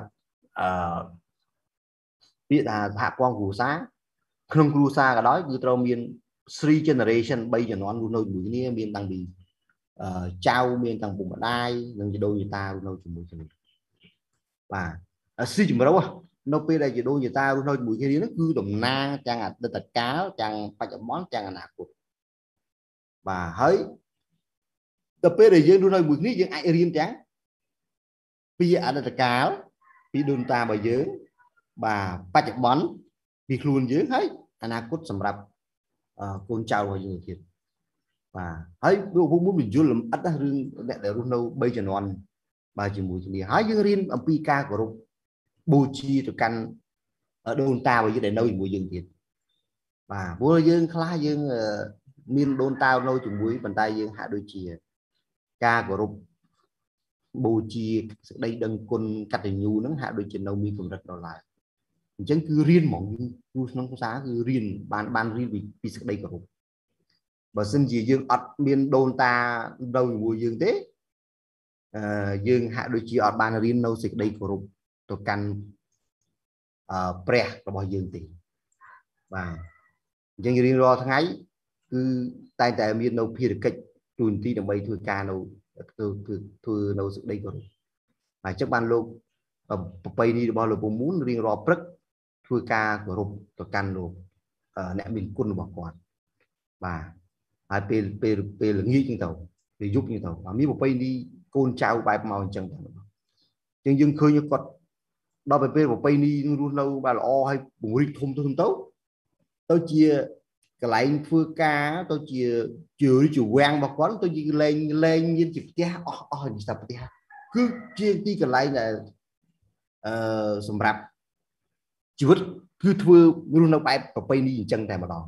biết là thả bong cru xà không cru xà cả đó như trâu miên three generation bây giờ nó luôn nôi mũi nia miền tăng bị trao miền tăng vùng đai nên đôi người ta luôn nôi mũi và suy chừng đâu nó bây giờ đôi người ta luôn nôi mũi kia nó cứ đồng na chẳng là tật cá chẳng phải chọn món chẳng là nạc và hỡi tập bây giờ dương luôn nôi mũi ní dương ai riêng chẳng bây giờ ở tật cá bị đồn ta bởi dưới và phải chọn món việc luôn dưới hết nạc cốt sầm rập con trâu hay gì thiệt và hãy muốn mình vô làm ắt rương để rung đâu bây giờ non bà chỉ mùi thì hãy dương riêng ở pika của rung bù chi từ căn ở đồn ta bây giờ để đâu mùi dương thiệt và bố dương khá dương miền đồn tao nâu chừng mũi bàn tay dương hạ đôi chìa ca của rung bù chi đây đừng con cắt hình nhu nó hạ đôi chân đâu mi cùng rất đỏ lại chẳng cứ riêng mỏng như nó không xá cứ riêng ban riêng vì sự đây của và xin gì dương ọt miền đồn ta đâu mùi dương thế dương hạ đôi chi ọt ban riêng nâu xịt đây của tôi căn pre và bao dương tỷ và chẳng riêng lo tháng ấy cứ tay tại miền nâu phi được kịch tuần ti đồng bay thôi ca nâu thôi nâu sự đây của và chắc ban luôn bay đi bao giờ cũng muốn riêng lo prất thui ca của rụp tôi căn luôn nè mình quân bảo quản và hai p là nghi như tàu thì giúp như tàu và mi một bay đi côn trao bài màu chẳng nhưng dưng khơi như con đó phải p một bay đi luôn lâu bà là o hay bùng rít không tấu tôi chia cái lại phơi cá tôi chưa vàng bọc quán tôi chỉ lên như chụp tia như sao tia cứ chia đi cái lại là sầm rạp chỉ vứt cứ thưa luôn nó bay và bay đi chân tại mà đó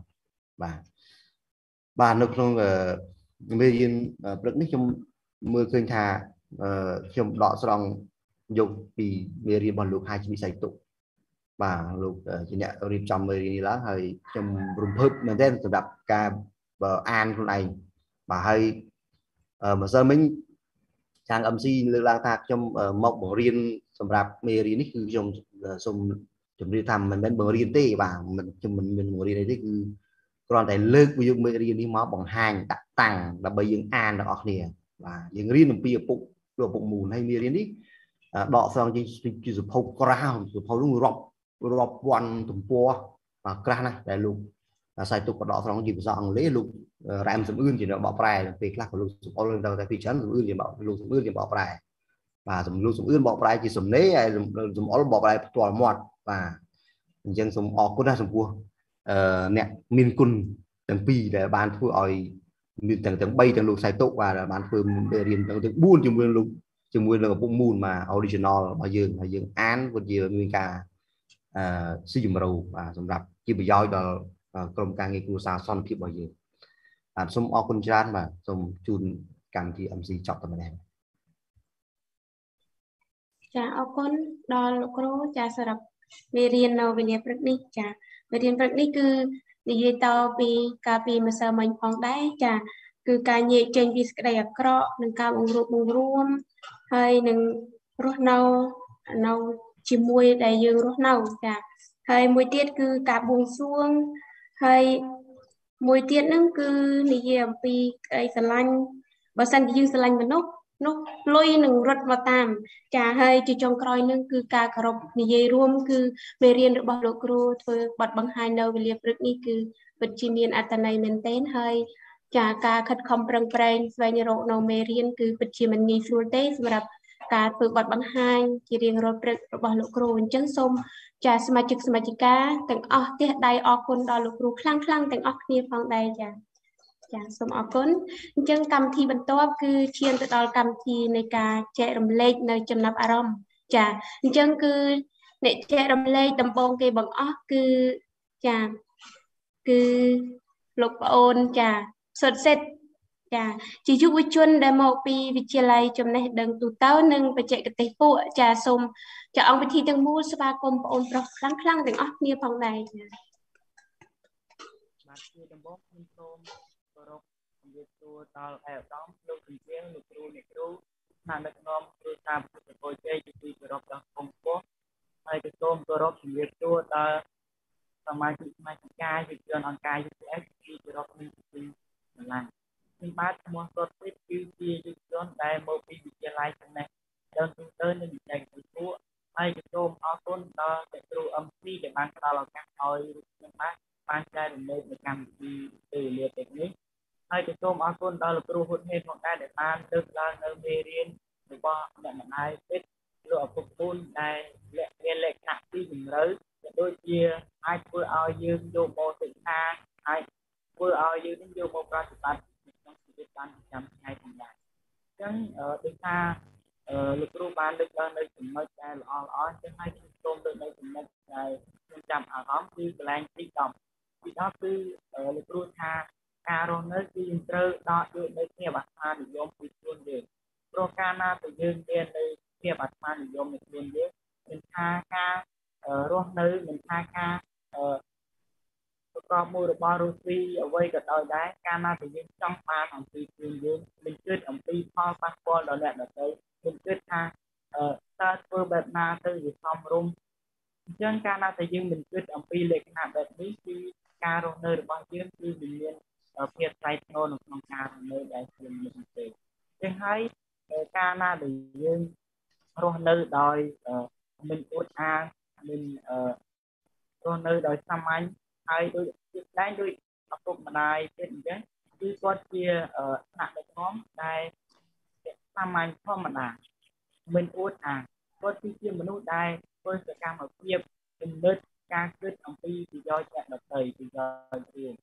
và nó không mê yên rất nước trong mưa khơi thà trong đọ sòng dùng vì mê yên bằng lục hai chỉ bị sạch tụ và lục chỉ nhận riêng trong mê yên lá hơi trong rùm hấp nên tên tập ca và an con này và hơi mà giờ mình sang âm si lư lang thạc trong mộng bổ riêng sầm rạp mê yên cứ trong sông chúng đi thăm mình bên bờ riêng tê và mình bờ riêng đấy cứ còn tại lực ví dụ mới riêng đi máu bằng hàng đặt tăng là bây giờ an đó nè và những riêng làm bia bụng được bụng mùn hay mì riêng đi đọ xong chỉ dùng hộp crown dùng hộp đúng rọp quan tụm po và crown này để luôn sai tục đọ xong chỉ dọn lấy luôn làm sầm ươn chỉ nó bỏ prai về khác của luôn all đầu tại thị trấn sầm ươn chỉ bỏ luôn sầm ươn chỉ bỏ prai và sầm luôn sầm ươn bỏ prai chỉ sầm lấy dùng all bỏ prai toàn mọt và dân sầm ọt cũng ra sầm cua nè miền cung tầng pi để bán phơi ỏi miền tầng bay tầng lục sai tụ và bán phơi để điền tầng buôn chừng nguyên lục chừng nguyên là bụng mùn mà original bao giờ án còn giờ nguyên cả sử dụng râu và sầm rạp chỉ bị doi đó cầm càng nghe cua sa son kịp bao giờ xôm o con chan mà xôm chun càng thì âm gì chọn tầm này cha ở con đo lục rô cha sờ đập về riêng nào về nhà bậc ní cha về riêng bậc ní cứ đi tàu pi cà pi mà sờ mình phong đáy cha cứ cà nhẹ trên pi cái này cọ nâng cao bông rùm hay nâng rốt nâu chỉ mùi đầy dương rốt nâu cha hay mùi tiết cứ cà buông xuống hay mùi tiết nâng cứ đi về pi cái sờ lanh bảo san dương sờ lanh mà nốt lôi nâng rốt vào tam cha hay chỉ trong coi nâng cứ cà cà rộp đi rùm cứ về riêng được bảo lục rô thôi bật bằng hai nâu về liệp rực ní cứ vật chi miên ata này mình tên hay cha cà khất không prang prang vài nhà rộ nâu mê riêng cứ vật chi mình nghi xuôi tế mà đập cà tự bật bằng hai chỉ riêng rốt rực bảo lục rô chân sông cha sma chik cá từng tiết đầy con đo lục rô khăng từng nia phong đầy cha cha sôm con chân cầm thi bận to cứ chiên tự đo cầm thiในการแชร์รำเล็กในจำนับอารมณ์จ้ะchân cứในแชร์รำเล็กตำบงcái bằng cứจ้ะcứ lục ônจ้ะสดเสร็จจ้ะchỉ giúp với chuân để một piวิทยาลัยจำในดังตูเต้าหนึ่งไปแจกกติปุจ้ะสมจะเอาไปที่ตั้งมูสภาคมปอนปรครั้งถึงเนี่ยphongใดจ้ะมาที่ตำบงคุณโทมกรกเรียนตัวตอนแอบต้อมลูกถึงเลี้ยงลูกครูเด็กรู้นานนักน้อมครูตามผู้โปรเจกต์ที่กรกจากกรมโป๊ให้กระโจมกรกเรียนตัวตอนสมาชิกกายจุดเดือนออนกายจุดเอสที่กรกมีจริงอะไรซึ่งบ้านมวลรถติดคิวจีจุดเดือนได้โมบิวิทยาลัยจังเลยเดินตุ้งเดินในใจกุศลให้กระโจมเอาต้นตอนเด็กครูอัมซีเด็กบ้านเราการเอาอย่างมากบ้านใจหรือเล็กในการที่ตื่นเรียนเด็กนี้ให้กระโจมเอาต้นตอนครูหุ่นเห็นของได้เด็กบ้านเดินลาเดินเรียนหรือว่าเด็กมันได้ติดหรือว่าพวกคุณได้เรียนเล็กหนักที่ถึงเลยโดยเฉพาะไอ้เพื่อเอายืมโยมโมสิทาไอ้เพื่อเอายืมโยมโมปฏิบัติtrongชีวิตการจำให้ทำได้จังด้วยท่าลูกครูบ้านเด็กในสมัยใจอ่อนจะให้คุณชมในสมัยใจจำอารมณ์ที่แรงที่ต่ำที่đóคือลูกครูท่าการรณรงค์ที่เจอดอด้วยในเทียบอัตรานิยมที่ชวนเด็กโปรการน่าจะยืนเรียนในเทียบอัตรานิยมในชวนเด็กเป็นท่าการรวมในเป็นท่าการประกอบมูลบอลรูซีเอาไว้กับเราได้การน่าจะยืนจ้องตาของปีคืนยืนเป็นเกิดของปีพ่อปักบอลเราเนี่ยแบบนี้เป็นเกิดท่าตาเปิดแบบนาตื่นอยู่ทอมรุ่มจังการน่าจะยืนเป็นเกิดของปีเล็กขนาดแบบนี้คือการรวมในบอลยืนคือเป็นเรียนเพียรใจโนนของการในได้เพียงหนึ่งเดียวจึงให้การน่าจะยืนรวมในโดยmình uất an mình cho nơi đời xăm anh hay đôi đánh đôi tập tục mà này trên cái cứ có chia nặng được ngóm đây xăm anh không mà là mình uất an có chia mình uất đây tôi sẽ cam ở kia mình đứt ca kết ông ti thì do chạy đợt thời thì do tiền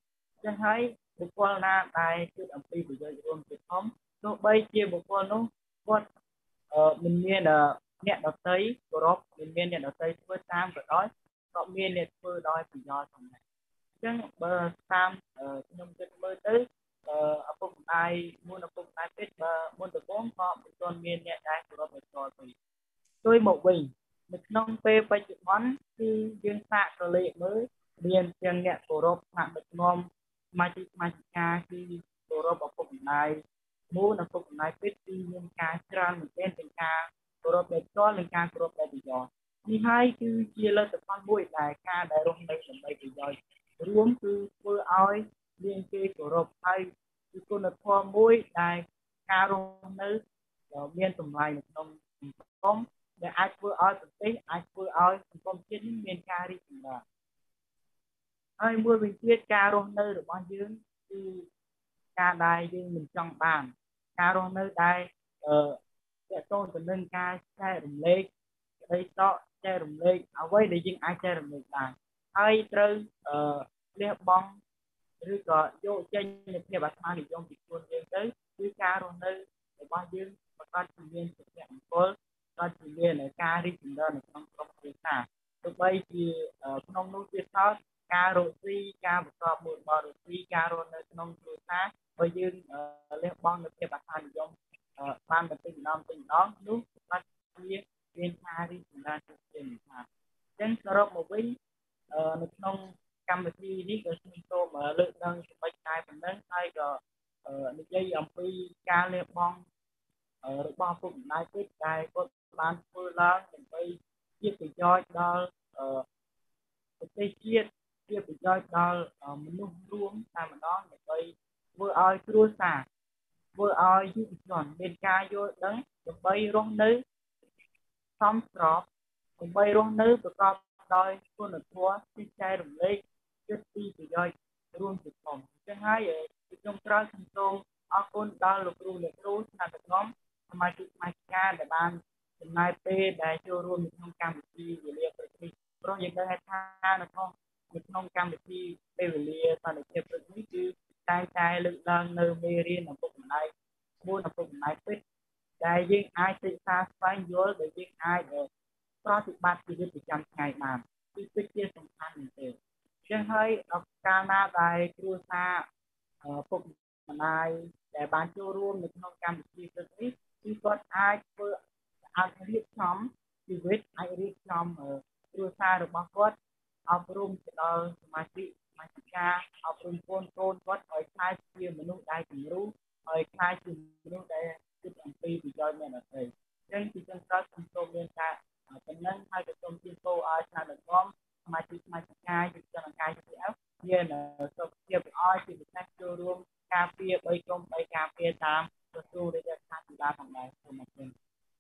ចឹងហើយបុគ្គលណាដែលគិតអំពីប្រយោជន៍រួមជាធំទោះបីជាបុគ្គលនោះគាត់មិនមានអ្នកដទៃគោរពមិនមានអ្នកដទៃធ្វើតាមក៏ដោយក៏មានអ្នកធ្វើដោយប្រយោជន៍ផងដែរអញ្ចឹងបើតាមខ្ញុំគិតមើលទៅឪពុកម្ដាយមុនឪពុកម្ដាយពេកបើមុនដំបូងក៏មិនទាន់មានអ្នកដែលគោរពឲ្យស្គាល់ទៅជួយមកវិញនៅក្នុងពេលបច្ចុប្បន្នគឺយើងសាកក៏លេខមើលមានទាំងអ្នកគោរពថ្នាក់ដឹកនាំសមាជិកសមាជិកាគឺគោរពឪពុកម្ដាយមុនឪពុកម្ដាយពេកគឺមានការច្រើនមែនទែនទាំងការគោរពដោយផ្ទាល់និងការគោរពដោយប្រយោជន៍នេះហើយគឺជាលទ្ធផលមួយដែលការដែលរស់នៅដើម្បីប្រយោជន៍រួមគឺធ្វើឲ្យមានគេគោរពហើយគឺគុណធម៌មួយដែលការរស់នៅមានតម្លៃនៅក្នុងសង្គមដែលអាចធ្វើឲ្យប្រទេសអាចធ្វើឲ្យសង្គមជាតិនេះមានការរីកចម្រើនហើយមួយវិញទៀតការរស់នៅរបស់យើងគឺការដែលយើងមិនចង់បានការរស់នៅដែលតកតងទៅនឹងការចែករំលែកក្តីសោកចែករំលែកអ្វីដែលយើងអាចចែករំលែកបានហើយត្រូវលះបង់ឬក៏យកចេញនូវភាពអាត្មានិយមពីខ្លួនយើងទៅគឺការរស់នៅរបស់យើងប្រកបជាមានសុភមង្គលក៏ជាមានការរីកចម្រើននៅក្នុងក្រុមគ្រួសារទោះបីជាក្នុងនោះទៀតសោតការរកស៊ីការប្រកបមុខរបររកស៊ីការរស់នៅក្នុងគ្រួសារបើយើងលះបង់នូវភាពអាត្មានិយមបានបន្តិចម្ដងនោះប្រកបជាមានការរីកចម្រើនជាជាមិនខានអញ្ចឹងសរុបមកវិញនៅក្នុងកម្មវិធីនេះក៏ខ្ញុំសូមលើកឡើងចំណុចតែប៉ុណ្ណឹងហើយក៏និយាយអំពីការលះបង់របស់ពុកម្ដាយពេកដែលគាត់បានធ្វើឡើងដើម្បីជាប្រយោជន៍ដល់ប្រទេសជាតិជាប្រយោជន៍ដល់មនុស្សរួមតែម្ដងដើម្បីធ្វើឲ្យគ្រួសារធ្វើឲ្យយុវជនមានការយល់ដឹងដើម្បីរស់នៅសមស្របដើម្បីរស់នៅប្រកបដោយគុណធម៌ទីចែករំលែកចិត្តពីប្រយោជន៍រួមជាធំអញ្ចឹងហើយខ្ញុំក្រោយខ្ញុំសូមអរគុណដល់លោកគ្រូអ្នកគ្រូថ្នាក់ដឹកនាំសមាជិកសមាជិកាដែលបានចំណាយពេលដែលចូលរួមនៅក្នុងកម្មវិធីវេលាព្រឹកនេះព្រោះយើងដឹងថានៅក្នុងកម្មវិធីពេលវេលាសន្តិភាពព្រឹកនេះគឺតែងតែលើកឡើងនៅមេរៀនឪពុកម្ដាយមុនឪពុកម្ដាយពេកដែលយើងអាចសិក្សាស្វែងយល់ដែលយើងអាចប្រតិបត្តិជីវិតប្រចាំថ្ងៃបានគឺពិតជាសំខាន់មែនទែនចឹងហើយកាលណាដែលគ្រួសារពុកម្ដាយដែលបានចូលរួមនៅក្នុងកម្មវិធីព្រឹកនេះគឺគាត់អាចធ្វើអាចរៀបចំជីវិតអាចរៀបចំគ្រួសាររបស់គាត់អប់រំទៅដល់សមាជិកសមាជិកាអប់រំកូនគាត់ឲ្យខ្លាយជាមនុស្សដែលគំរូឲ្យខ្លាយជាមនុស្សដែលគិតអំពីប្រយោជន៍អ្នកដទៃចឹងពីចុងក្រោយខ្ញុំសូមមានការប៉ុណ្ណឹងហើយក៏សូមជម្រាបឲ្យថ្នាក់ដឹកនាំសមាជិកសមាជិកាយុវជនអង្គការ UPF មានសុខភាពល្អជាពិសេសចូលរួមការពារ3ក្រុម3ការពារតាមក្រសួងរាជការពីដើមផងដែរសូមអរគុណ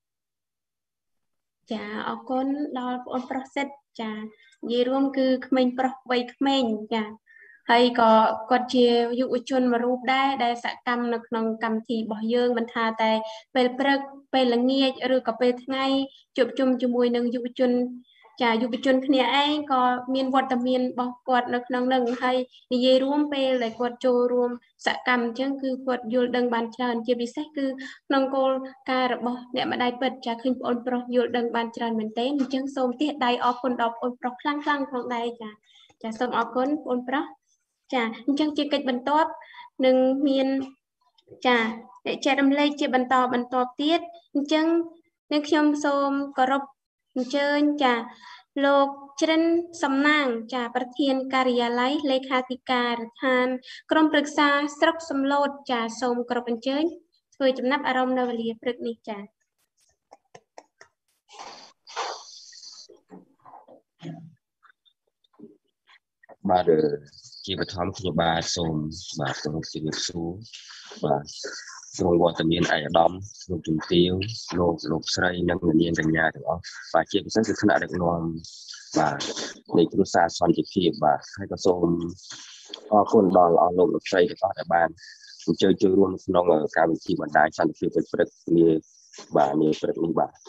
ចាអរគុណដល់បងប្រុសសិទ្ធចានិយាយរួមគឺក្មេងប្រុសវ័យក្មេងចាហើយក៏គាត់ជាយុវជនមួយរូបដែរដែលសកម្មនៅក្នុងកម្មវិធីរបស់យើងមិនថាតែពេលព្រឹកពេលល្ងាចឬក៏ពេលថ្ងៃជួបជុំជាមួយនឹងយុវជនចាយុវជនគ្នាឯងក៏មានវត្តមានរបស់គាត់នៅក្នុងនឹងហើយនិយាយរួមពេលដែលគាត់ចូលរួមសកម្មអញ្ចឹងគឺគាត់យល់ដឹងបានច្រើនជាពិសេសគឺក្នុងគោលការណ៍របស់អ្នកម្ដាយពិតចាឃើញបងប្រុសយល់ដឹងបានច្រើនមែនទែនអញ្ចឹងសូមទះដៃអរគុណដល់បងប្រុសខ្លាំងផងដែរចាសូមអរគុណបងប្រុសចាអញ្ចឹងជាកិច្ចបន្ទាប់នឹងមានចាចែករំលែកជាបន្តទៀតអញ្ចឹងនឹងខ្ញុំសូមគោរពអញ្ជើញចាលោកជ្រិនសំណាងចាប្រធានការិយាល័យលេខាធិការដ្ឋានក្រុមប្រឹក្សាស្រុកសំឡូតចាសូមគោរពអញ្ជើញធ្វើចំណាប់អារម្មណ៍នៅវេលាព្រឹកនេះចាបាទជាបឋមខ្ញុំបាទសូមបាទគោរពជម្រាបសួរបាទសូមវត្តមានឯកឧត្តមលោកជំទាវលោកស្រីនិងនាងកញ្ញាទាំងអស់បាទជាពិសេសគឺថ្នាក់ដឹកនាំបាទនៃគ្រួសារសន្តិភាពបាទហើយក៏សូមអរគុណដល់អស់លោកស្រីទាំងអស់ដែលបានអញ្ជើញចូលរួមក្នុងកម្មវិធីបណ្ដាញសន្តិភាពព្រឹកនាព្រឹកនេះបាទ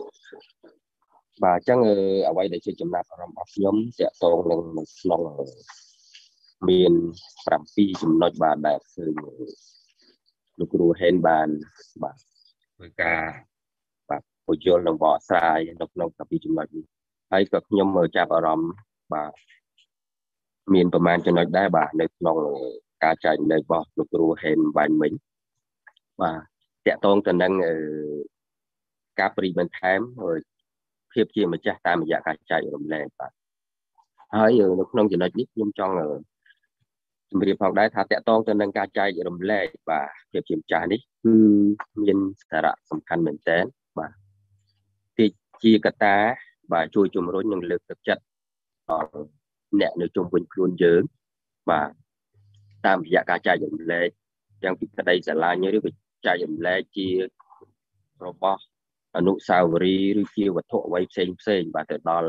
អញ្ចឹងអ្វីដែលជាចំណាប់អារម្មណ៍របស់ខ្ញុំតាក់ទងនឹងក្នុង miền Phạm Phi chùm nói bà đại sư lục rùa hên bàn bà với cả bà bồi vô lòng bỏ sai độc nông Phạm Phi chùm nói hay cực nhóm mở chạp ở rõm bà miềnประมาณ ចំណុច ដែរ បាទ នៅ ក្នុង ការ ចែក នៅ របស់ លោក គ្រូ ហេន បាញ់ មិញ បាទ តាក់ទង ទៅ នឹង ការ ប្រិយ បន្ថែម ភាព ជា ម្ចាស់ តាម រយៈ ការ ចែក រំលែក បាទ ហើយ នៅ ក្នុង ចំណុច នេះ ខ្ញុំ ចង់ ជម្រាប ផង ដែរ ថា តាក់ទង ទៅ នឹង ការ ចែក រំលែក បាទ ភាព ជា ម្ចាស់ នេះ គឺ មាន សារៈ សំខាន់ មែនទែន បាទ ទី ជា កត្តា បាទ ជួយ ជំរុញ និង លើក ទឹកចិត្ត ដល់ អ្នក នៅ ជុំ វិញ ខ្លួន យើង បាទ តាម រយៈ ការ ចែក រំលែក ទាំង ពី ក្តី ស្រឡាញ់ ឬ ក៏ ចែក រំលែក ជា របស់ អនុស្សាវរីយ៍ ឬ ជា វត្ថុ អ្វី ផ្សេង បាទ ទៅ ដល់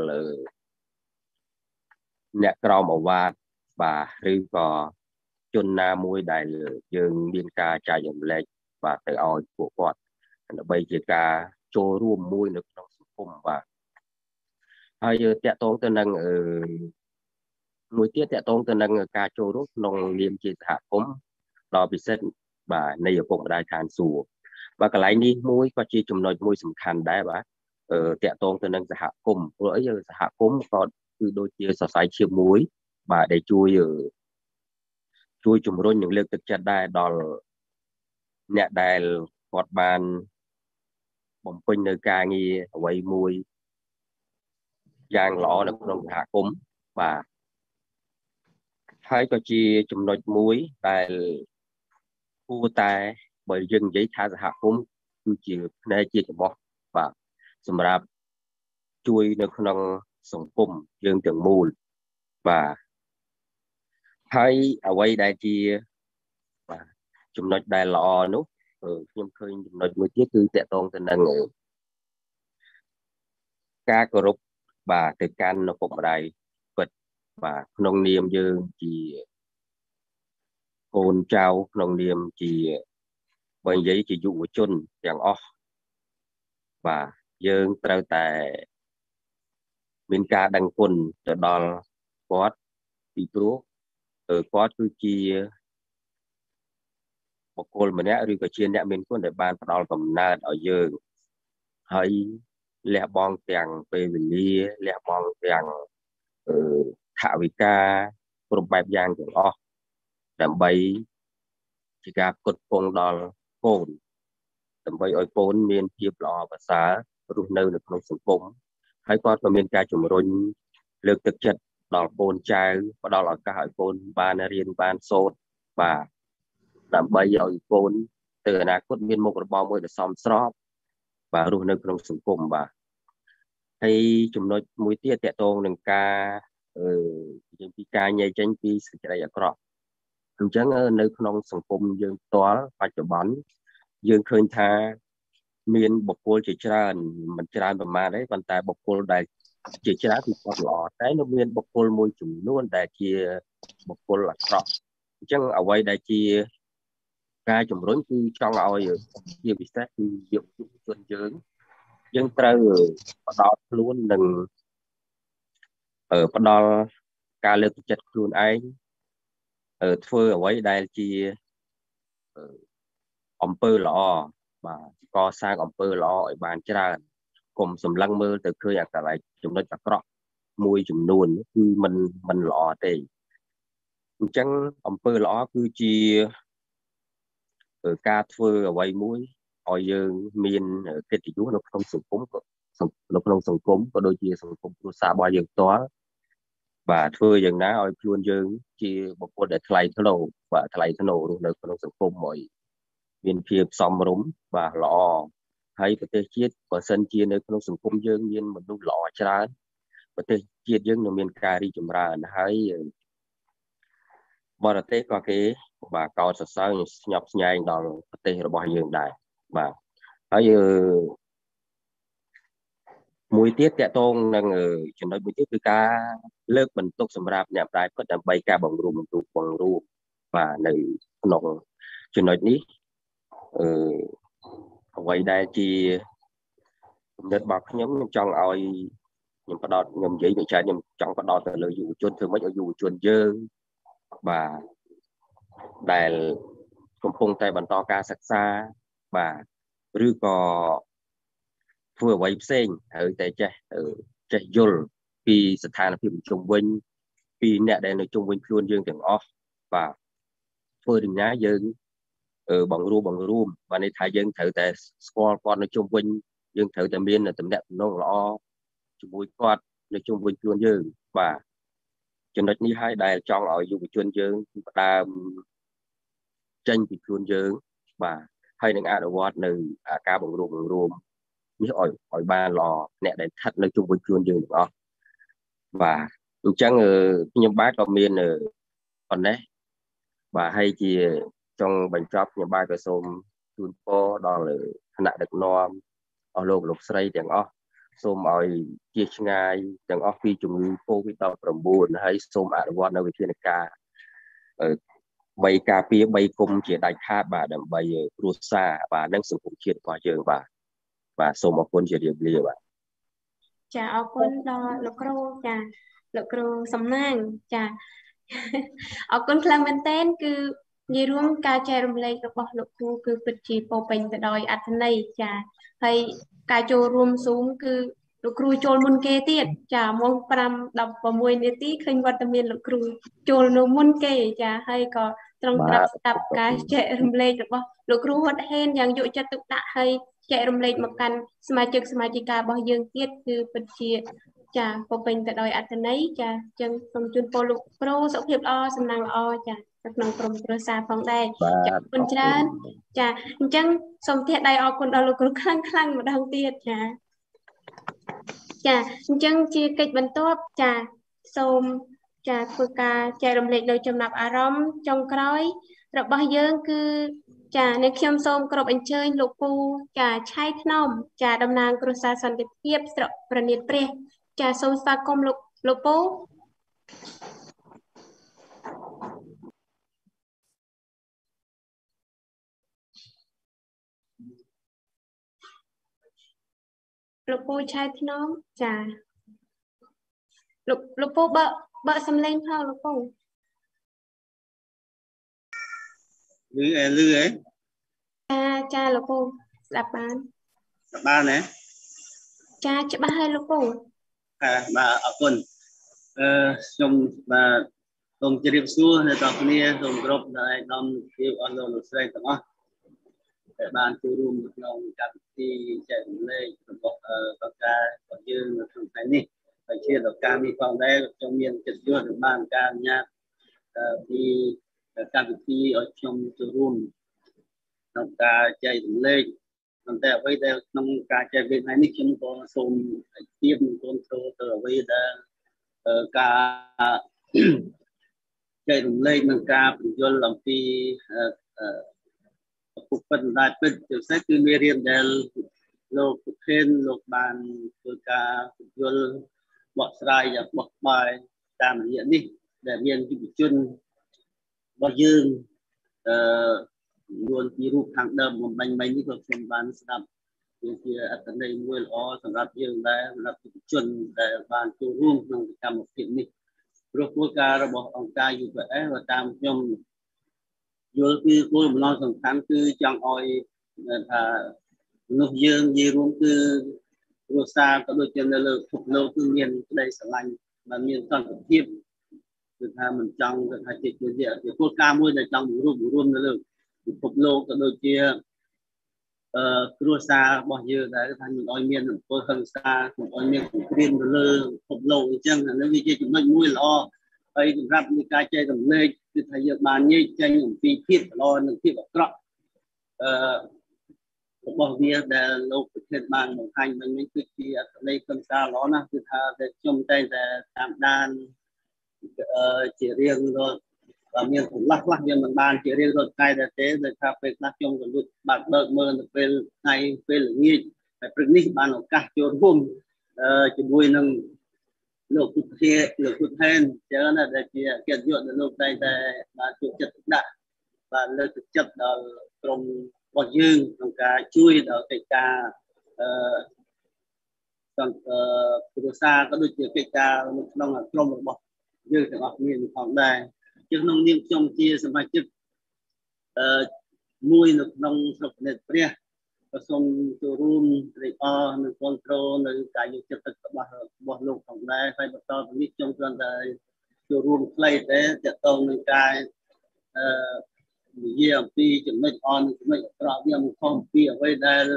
អ្នក ក្រម អាវ៉ាត បាទ ឬ ក៏ ជន ណា មួយ ដែល យើង មាន ការ ចែក រំលែក បាទ ទៅ ឲ្យ ពួក គាត់ ដើម្បី ជា ការ ចូល រួម មួយ នៅ ក្នុង សង្គម បាទ ហើយ តាក់ទង ទៅ នឹង មួយទៀត តាក់ទង ទៅ នឹង ការ ចូល រួម ក្នុង នាម ជា សហគមន៍ ដ៏ ពិសិដ្ឋ បាទ នៃ ឪពុកម្ដាយ ឋានសួគ៌ បាទ កន្លែង នេះ មួយ ក៏ ជា ចំណុច មួយ សំខាន់ ដែរ បាទ តាក់ទង ទៅ នឹង សហគមន៍ ព្រោះ អី សហគមន៍ ក៏ គឺ ដូច ជា សរសៃ ឈាម មួយ បាទ ដែល ជួយ ជំរុញ និង លើក ទឹកចិត្ត ដែរ ដល់ អ្នក ដែល គាត់ បាន បំពេញ នៅ ការងារ អ្វី មួយ យ៉ាង ល្អ នៅ ក្នុង សហគមន៍ បាទ ហើយ ក៏ ជា ចំណុច មួយ ដែល គួរ តែ បើ យើង និយាយ ថា សហគមន៍ គឺជា ផ្នែក ជា ច្បោះ បាទ សម្រាប់ ជួយ នៅ ក្នុង សង្គម យើង ទាំង មូល បាទ ហើយ អ្វី ដែល ជា បាទ ចំណុច ដែល ល្អ នោះ ខ្ញុំ ឃើញ ចំណុច មួយ ទៀត គឺ តាក់ទង ទៅ នឹង ការ គោរព បាទ ទៅ កាន់ ឪពុកម្ដាយ ពិត បាទ ក្នុង នាម យើង ជា កូន ចៅ ក្នុង នាម ជា បើ និយាយ ជា យុវជន ទាំង អស់ បាទ យើង ត្រូវ តែ មាន ការ ដឹង គុណ ទៅ ដល់ គាត់ ពី ព្រោះ គាត់ គឺជា បុគ្គល ម្នាក់ ឬ ក៏ ជា អ្នក មាន គុណ ដែល បាន ផ្ដល់ កំណើត ឲ្យ យើង ហើយ លះបង់ ទាំង ពេលវេលា លះបង់ ទាំង ថវិកា គ្រប់ បែប យ៉ាង ទាំង អស់ ដើម្បី ជា ការ ផ្គត់ផ្គង់ ដល់ កូន ដើម្បី ឲ្យ កូន មាន ភាព ល្អ ប្រសើរ រស់នៅ នៅ ក្នុង សង្គម ហើយ គាត់ ក៏ មាន ការ ជំរុញ លើក ទឹកចិត្ត ដល់ កូន ចៅ ផ្ដល់ ឱកាស ឲ្យ កូន បាន រៀន បាន សូត្រ បាទ ដើម្បី ឲ្យ កូន ទៅ អនាគត មាន មុខរបរ មួយ ដែល សមស្រប បាទ រស់ នៅ ក្នុង សង្គម បាទ ហើយ ចំណុច មួយ ទៀត តាក់ទង នឹង ការ ពី ការ ញែក ចេញ ពី សេចក្តី អាក្រក់ អញ្ចឹង នៅ ក្នុង សង្គម យើង ផ្ទាល់ បច្ចុប្បន្ន យើង ឃើញ ថា មាន បុគ្គល ជា ច្រើន មិន ច្រើន ប្រមាណ ទេ ប៉ុន្តែ បុគ្គល ដែល ជា ច្រើន គឺ គាត់ ល្អ តែ នៅ មាន បុគ្គល មួយ ចំនួន ដែល ជា បុគ្គល អាក្រក់ អញ្ចឹង អ្វី ដែល ជា ការ ជំរុញ គឺ ចង់ ឲ្យ ជា ពិសេស គឺ យុវជន យើង ត្រូវ ផ្ដោត ខ្លួន និង ផ្ដល់ ការ លើក ទឹកចិត្ត ខ្លួន ឯង ធ្វើ អ្វី ដែល ជា អំពើ ល្អ បាទ កសាង អំពើ ល្អ ឲ្យ បាន ច្រើន កុំ សម្លឹង មើល ទៅ ឃើញ អា កន្លែង ចំណុច អាក្រក់ មួយ ចំនួន គឺ មិន ល្អ ទេ អញ្ចឹង អំពើ ល្អ គឺជា ការ ធ្វើ អ្វី មួយ ឲ្យ យើង មាន កិត្តិយស នៅ ក្នុង សង្គម នៅ ក្នុង សង្គម ក៏ ដូច ជា សង្គម គ្រួសារ របស់ យើង ផ្ទាល់ បាទ ធ្វើ យ៉ាងណា ឲ្យ ខ្លួន យើង ជា បុគ្គល ដែល ថ្លៃ ថ្នូរ បាទ ថ្លៃ ថ្នូរ រស់ នៅ ក្នុង សង្គម ឲ្យ មាន ភាព សមរម្យ បាទ ល្អ ហើយ ប្រទេស ជាតិ បើ សិន ជា នៅ ក្នុង សង្គម យើង មាន មនុស្ស ល្អ ច្រើន ប្រទេស ជាតិ យើង នឹង មាន ការ រីកចម្រើន ហើយ បរទេស ក៏ គេ បាទ កោត សរសើរ ស្ញប់ ស្ញែង ដល់ ប្រទេស របស់ យើង ដែរ បាទ ហើយ មួយ ទៀត តាក់ទង នឹង ចំណុច មួយ ទៀត គឺ ការ លើក បន្ទុក សម្រាប់ អ្នក ម្ដាយ ពិត ដើម្បី ការ បង្រួម បន្ទុក បាទ នៅ ក្នុង ចំណុច នេះ អ្វី ដែល ជា គំនិត របស់ ខ្ញុំ ចង់ ឲ្យ ខ្ញុំ ផ្ដោត ខ្ញុំ និយាយ វិចារ ខ្ញុំ ចង់ ផ្ដោត ទៅ លើ យុវជន ធ្វើ ម៉េច ឲ្យ យុវជន យើង vàដែលកំពុងតែបន្តការសិក្សាបាទឬក៏ធ្វើអ្វីផ្សេងត្រូវតែចេះយល់ពីស្ថានភាពជុំវិញពីអ្នកដែលនៅជុំវិញខ្លួនយើងទាំងអស់បាទធ្វើយ៉ាងណាយើងបង្រួមបាទនេះថាយើងត្រូវតែស្គាល់គាត់នៅជុំវិញយើងត្រូវតែមានទំនាក់ទំនងល្អជាមួយគាត់នៅជុំវិញខ្លួនយើងបាទចំណុចនេះហើយដែលចង់ឲ្យយុវជនយើងផ្ដើមចេញពីខ្លួនយើងបាទហើយនឹងអនុវត្តនៅការបង្រួមនេះឲ្យបានល្អអ្នកដែលស្ថិតនៅជុំវិញខ្លួនយើងទាំងអស់បាទអញ្ចឹងខ្ញុំបាទក៏មានប៉ុណ្ណេះបាទហើយជាចង់បញ្ចប់ខ្ញុំបាទក៏សូមជូនពរដល់គណៈដឹកនាំអស់លោកស្រីទាំងអស់សូមឲ្យជាឆ្ងាយទាំងអស់ពីជំងឺ COVID-19 ហើយសូមអនុវត្តនៅវិធានការ3ការពារ3គុំជាដាច់ខាតបាទដើម្បីគ្រួសារបាទនិងសង្គមជាតិរបស់យើងបាទសូមអរគុណជារៀបលាបាទចាអរគុណដល់លោកគ្រូចាលោកគ្រូសំណាងចាអរគុណខ្លាំងមែនទែនគឺនិយាយរួមការចែករំលែករបស់លោកគ្រូគឺពិតជាពោពេញទៅដោយអត្ថន័យចាហើយការចូលរួម Zoom គឺលោកគ្រូចូលមុនគេទៀតចាម៉ោង 5:16 នាទីឃើញវត្តមានលោកគ្រូចូលនៅមុនគេចាហើយក៏ត្រង់ត្រាប់ស្ដាប់ការចែករំលែករបស់លោកគ្រូហត់ហេនយ៉ាងយកចិត្តទុកដាក់ហើយចែករំលែកមកកាន់សមាជិការបស់យើងទៀតគឺពិតជាចាពោពេញទៅដោយអត្ថន័យចាអញ្ចឹងសូមជូនពរលោកគ្រូសុខភាពល្អសំណាងល្អចានៅក្នុងក្រុមគ្រួសារផងដែរចាអរគុណច្រើនចាអញ្ចឹងសូមទាក់ដៃអរគុណដល់លោកគ្រូខ្លាំងម្ដងទៀតចាអញ្ចឹងជាកិច្ចបន្ទាប់ចាសូមចាធ្វើការចែករំលែកនៅចំណាប់អារម្មណ៍ចុងក្រោយរបស់យើងគឺចានេះខ្ញុំសូមគោរពអញ្ជើញលោកពូចាឆៃថ្នមចាតំណាងគ្រួសារសន្តិភាពស្រុកប្រណីតព្រះចាសូមស្វាគមន៍លោកពូលោកពូឆៃថ្នមចាលោកពូបើសំឡេងផងលោកពូលឺអេចាលោកពូស្ដាប់បានទេចាច្បាស់ហើយលោកពូបាទអរគុណខ្ញុំបាទសូមជម្រាបសួរអ្នកទាំងគ្នាសូមគោរពដល់ឯកឧត្តមភាពអស់លោកស្រីទាំងអស់ដែលបានចូលរួមក្នុងកម្មវិធីចែករំលែករបស់អង្គការរបស់យើងនៅក្នុងថ្ងៃនេះហើយជាឱកាសនេះផងដែរខ្ញុំមានចិត្តយល់បានការអនុញ្ញាតពីកម្មវិធីឲ្យខ្ញុំចូលរួមក្នុងការចែករំលែកប៉ុន្តែអ្វីដែលក្នុងការចែករំលែកថ្ងៃនេះខ្ញុំក៏សូមជៀបនឹងខ្លួនចូលទៅអ្វីដែលការចែករំលែកនឹងការពន្យល់អំពីពុទ្ធបណ្ដាពិតជាពិសេសគឺមេរៀនដែលលោកសុខេនលោកបានធ្វើការពន្យល់បកស្រាយយ៉ាងបោះបាយតាមរយៈនេះដែលមានយុវជនរបស់យើងនួនពីរូបខាងដើមបំបញ្ញមិញនេះក៏ខ្ញុំបានស្ដាប់ជាអត្ថន័យមួយល្អសម្រាប់យើងដែរសម្រាប់យុវជនដែលបានចូលរួមក្នុងកម្មវិធីនេះព្រោះគោលការណ៍របស់អង្គការ UPS តាមខ្ញុំយល់គឺគោលបំណងសំខាន់គឺចង់ឲ្យថាមនុស្សយើងនិយាយរួមគឺគ្រួសារក៏ដូចជានៅលើពិភពលោកគឺមានក្តីស្រឡាញ់vàមានសន្តិភាពគឺថាមិនចង់ថាជាគោលការណ៍មួយដែលចង់រួមនៅលើពិភពលោកក៏ដូចជាគ្រួសាររបស់យើងដែរថាមិនឲ្យមានអំពើហិង្សាមិនឲ្យមានសង្គ្រាមនៅលើពិភពលោកអញ្ចឹងអានេះវាជាចំណុចមួយល្អហើយសម្រាប់នៃការចែករំលែកគឺថាយើងបានញែកចេញអំពីភាពល្អនិងភាពអាក្រក់របស់វាដែលលោកប្រធានបានបង្ហាញមិញនេះគឺជាអត្ថន័យខ្លឹមសារល្អណាស់គឺថាតែខ្ញុំតែងតែតាមដានជារៀងរាល់មានចន្លោះខ្លះវាមិនបានជារៀងរាល់ថ្ងៃដែរទេដោយថាពេលខ្លះខ្ញុំក៏លួចបើកមើលនៅពេលថ្ងៃពេលល្ងាចហើយព្រឹកនេះបានឱកាសចូលរួមជាមួយនឹងលោកពុទ្ធិលោកពុទ្ធែនចឹងណាដែលជាកិត្តិយសដែលលោកតែងតែបានជួយចិត្តដាក់បានលើកទឹកចិត្តដល់ក្រុមរបស់យើងក្នុងការជួយដល់កិច្ចការគ្រួសារក៏ដូចជាកិច្ចការនៅក្នុងក្រុមរបស់យើងទាំងអស់គ្នាផងដែរជាក្នុងនាមខ្ញុំជាសមាជិកមួយនៅក្នុងស្រុកនេតព្រះក៏សូមចូលរួមត្រេកអរនិងគ្រប់គ្រងនៅការយកចិត្តទុកដាក់របស់លោកផងដែរហើយបន្តទៅនេះខ្ញុំគ្រាន់តែចូលរួមខ្លីទេទាក់ទងនឹងការនិយាយអំពីចំណុចអនចំណុចអាក្រក់វាមិនខុសពីអ្វីដែល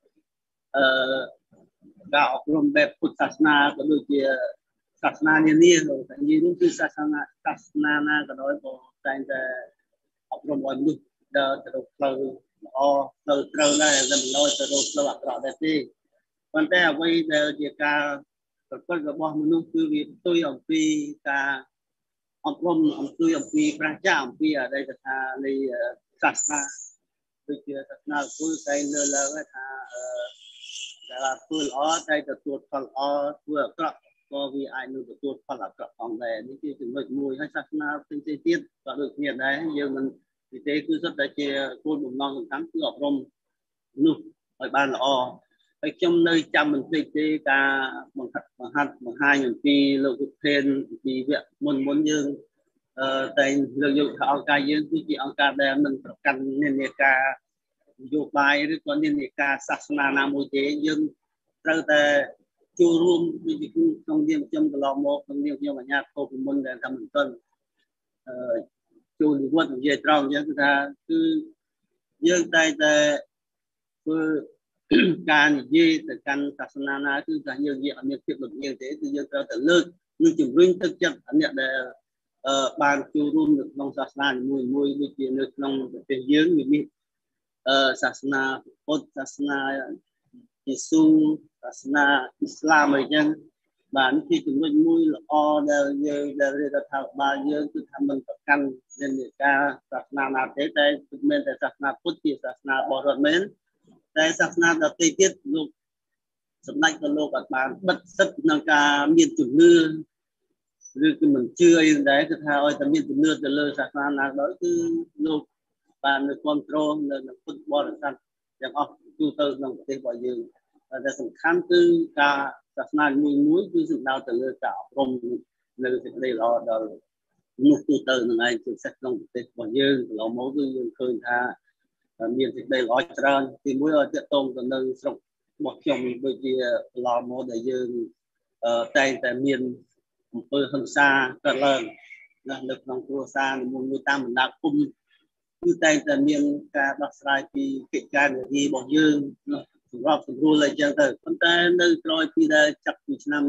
ការអប់រំបែបពុទ្ធសាសនាក៏ដូចជាសាសនានានានិយាយរួមគឺសាសនាណាក៏ដោយក៏តែងតែអប់រំឲ្យមនុស្សដើរទៅរកផ្លូវល្អផ្លូវត្រូវដែរតែមិនដោយទៅរកផ្លូវអាក្រក់ដែរទេប៉ុន្តែអ្វីដែលជាការប្រព្រឹត្តរបស់មនុស្សគឺវាផ្ទុយអំពីការអប់រំអំពីប្រជាអំពីអតីតកាលនៃសាសនាដូចជាសាសនាពុទ្ធតែលើឡើងថាដែលធ្វើល្អតែទទួលផលល្អធ្វើអាក្រក់ក៏វាអាចនឹងទទួលផលអាក្រក់ផងដែរនេះជាចំណុចមួយហើយសាសនាផ្សេងទៀតក៏ដូចគ្នាដែរយើងមិននិយាយគឺសុទ្ធតែជាគោលបំណងសំខាន់គឺអប់រំនោះឲ្យបានល្អហើយខ្ញុំនៅចាំមិនភ្លេចទេការបង្ហាញអំពីលោកវិធានពីវគ្គមុនយើងតែលើកយកថាអង្គការយើងគឺជាអង្គការដែលមិនប្រកាន់និន្នាការនយោបាយឬក៏និន្នាការសាសនាណាមួយទេយើងត្រូវតែចូលរួមដូចជាក្នុងនាមខ្ញុំកន្លងមកក្នុងនាមខ្ញុំអាជ្ញាធរពីមុនដែលថាមិនទាន់ចូលនិវត្តន៍និយាយត្រង់យើងគឺថាគឺយើងតែធ្វើការនិយាយទៅកាន់សាសនាណាគឺថាយើងនិយាយអត់មានភាពលំអៀងទេគឺយើងត្រូវតែលើកនិងជំរុញទឹកចិត្តអ្នកដែលបានចូលរួមនៅក្នុងសាសនាមួយដូចជានៅក្នុងប្រទេសយើងមានសាសនាពុទ្ធសាសនាយេស៊ូសាសនាអ៊ីស្លាមអីចឹងបាទនេះជាចំណុចមួយល្អដែលយើងដែលរដ្ឋាភិបាលយើងគឺថាមិនប្រកាន់និន្នាការសាសនាណាទេតែមិនមែនតែសាសនាពុទ្ធជាសាសនាបរិសុទ្ធមែនតែសាសនាដទៃទៀតលោកសម្ដេចក៏លោកអត់បានបិទសិទ្ធិក្នុងការមានជំនឿឬគឺមិនជឿអីដែរគឺថាឲ្យតែមានជំនឿទៅលើសាសនាណាដោយគឺលោកបាននៅគ្រប់គ្រងនៅពុទ្ធបរិស័ទទាំងអស់ទូទៅក្នុងប្រទេសរបស់យើងតែសំខាន់គឺការសាសនាមួយគឺសំដៅទៅលើការអប់រំនៅសេចក្តីល្អដល់មនុស្សទូទៅនឹងឯងជាពិសេសក្នុងប្រទេសរបស់យើងកន្លងមកគឺយើងឃើញថាមានសេចក្តីល្អច្រើនទីមួយឲ្យទាក់ទងទៅនឹងស្រុករបស់ខ្ញុំដូចជាកន្លងមកដែលយើងតែងតែមានអំពើហិង្សាកើតឡើងនៅក្នុងគ្រួសារមួយតាមបណ្ដាភូមិគឺតែងតែមានការដោះស្រាយពីកិច្ចការនានារបស់យើងសម្រាប់ស្រួលអីចឹងទៅប៉ុន្តែនៅក្រោយពីដែលចាប់ពីឆ្នាំ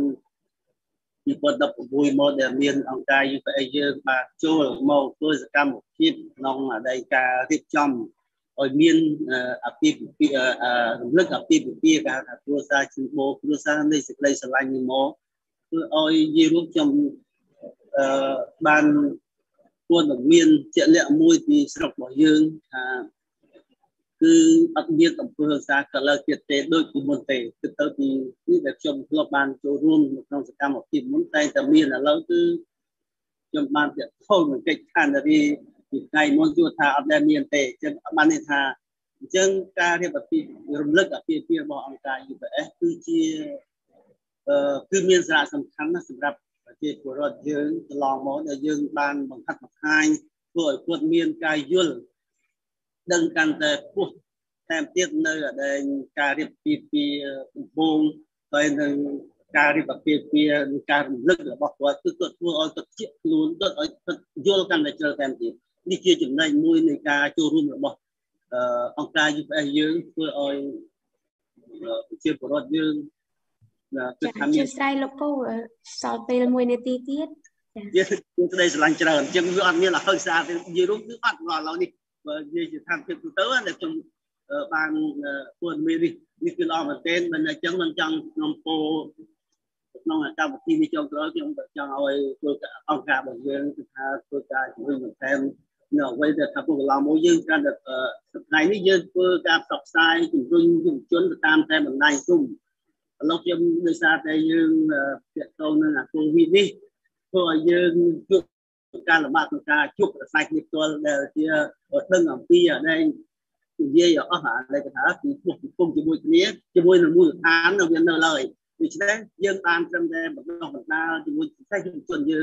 2016មកដែលមានអង្គការ UPA យើងបានចូលមកធ្វើសកម្មភាពក្នុងការរៀបចំឲ្យមានអាពាហ៍ពិពាហ៍រំលឹកអាពាហ៍ពិពាហ៍ការថាគ្រួសារជំបូរគ្រួសារនៃសេចក្តីស្រឡាញ់នេះមកគឺឲ្យនិយាយរួមខ្ញុំបានគួរតែមានជាក់លាក់មួយពីស្រុករបស់យើងថាគឺអត់មានអំពើហិង្សាកើតឡើងទៀតទេដូចពីមុនទេគឺទៅពីនេះដែលខ្ញុំធ្លាប់បានចូលរួមក្នុងសកម្មភាពមុនតែមានឥឡូវគឺខ្ញុំបានទាក់ទងនឹងកិច្ចខណ្ឌរីពីថ្ងៃមុនជួថាអត់ដែលមានទេអញ្ចឹងបានន័យថាអញ្ចឹងការរៀបអាពាហ៍រំលឹកអាពាហ៍ពិពាហ៍របស់អង្គការ UPS គឺជាគឺមានសារៈសំខាន់ណាស់សម្រាប់ប្រជាពលរដ្ឋយើងកន្លងមកដែលយើងបានបង្ហាត់បង្ហាញធ្វើឲ្យគាត់មានការយល់ដឹងកាន់តែខ្ពស់តែទៀតនៅដែលការរៀបពីដំបូងហើយនឹងការរៀបអាពាហ៍ពិពាហ៍និងការរំលឹករបស់គាត់គឺគាត់ធ្វើឲ្យគាត់ជឿខ្លួនគាត់ឲ្យគាត់យល់កាន់តែជ្រៅតែទៀតនេះជាចំណែកមួយនៃការចូលរួមរបស់អង្គការ UPS យើងធ្វើឲ្យប្រជាពលរដ្ឋយើងចា៎ជួយស្រ័យលោកពូសល់ពេល1នាទីទៀតចា៎យើងក្តីស្រឡាញ់ច្រើនអញ្ចឹងវាអត់មានអហិង្សាទេនិយាយរួមគឺអត់ដល់ឥឡូវនេះបើនិយាយជាតាមភាពទូទៅដែលខ្ញុំបានធ្វើមេនេះគឺល្អមែនទែនមិនអញ្ចឹងមិនចង់ខ្ញុំពោក្នុងកម្មវិធីនេះចុងក្រោយខ្ញុំចង់ឲ្យធ្វើអង្គការរបស់យើងគឺថាធ្វើការជំរុញបន្ថែមនៅអ្វីដែលថាពួកកន្លងមកយើងកាន់តែថ្ងៃនេះយើងធ្វើការផ្សព្វផ្សាយជំរុញយុវជនទៅតាមតែបណ្ដាញសង្គមឥឡូវខ្ញុំដោយសារតែយើងទាក់ទងនឹងកូវីដនេះធ្វើឲ្យយើងជួបការលំបាកក្នុងការជួបប្រស័យគ្នាផ្ទាល់ដែលជាដឹងអំពីដែលនិយាយអស់អាដែលគេថាពីពុះគុំជាមួយគ្នាជាមួយនឹងមូលដ្ឋាននៅវានៅឡើយដូច្នេះយើងបានត្រឹមតែបណ្ដុះបណ្ដាលជាមួយប្រទេសជនយើង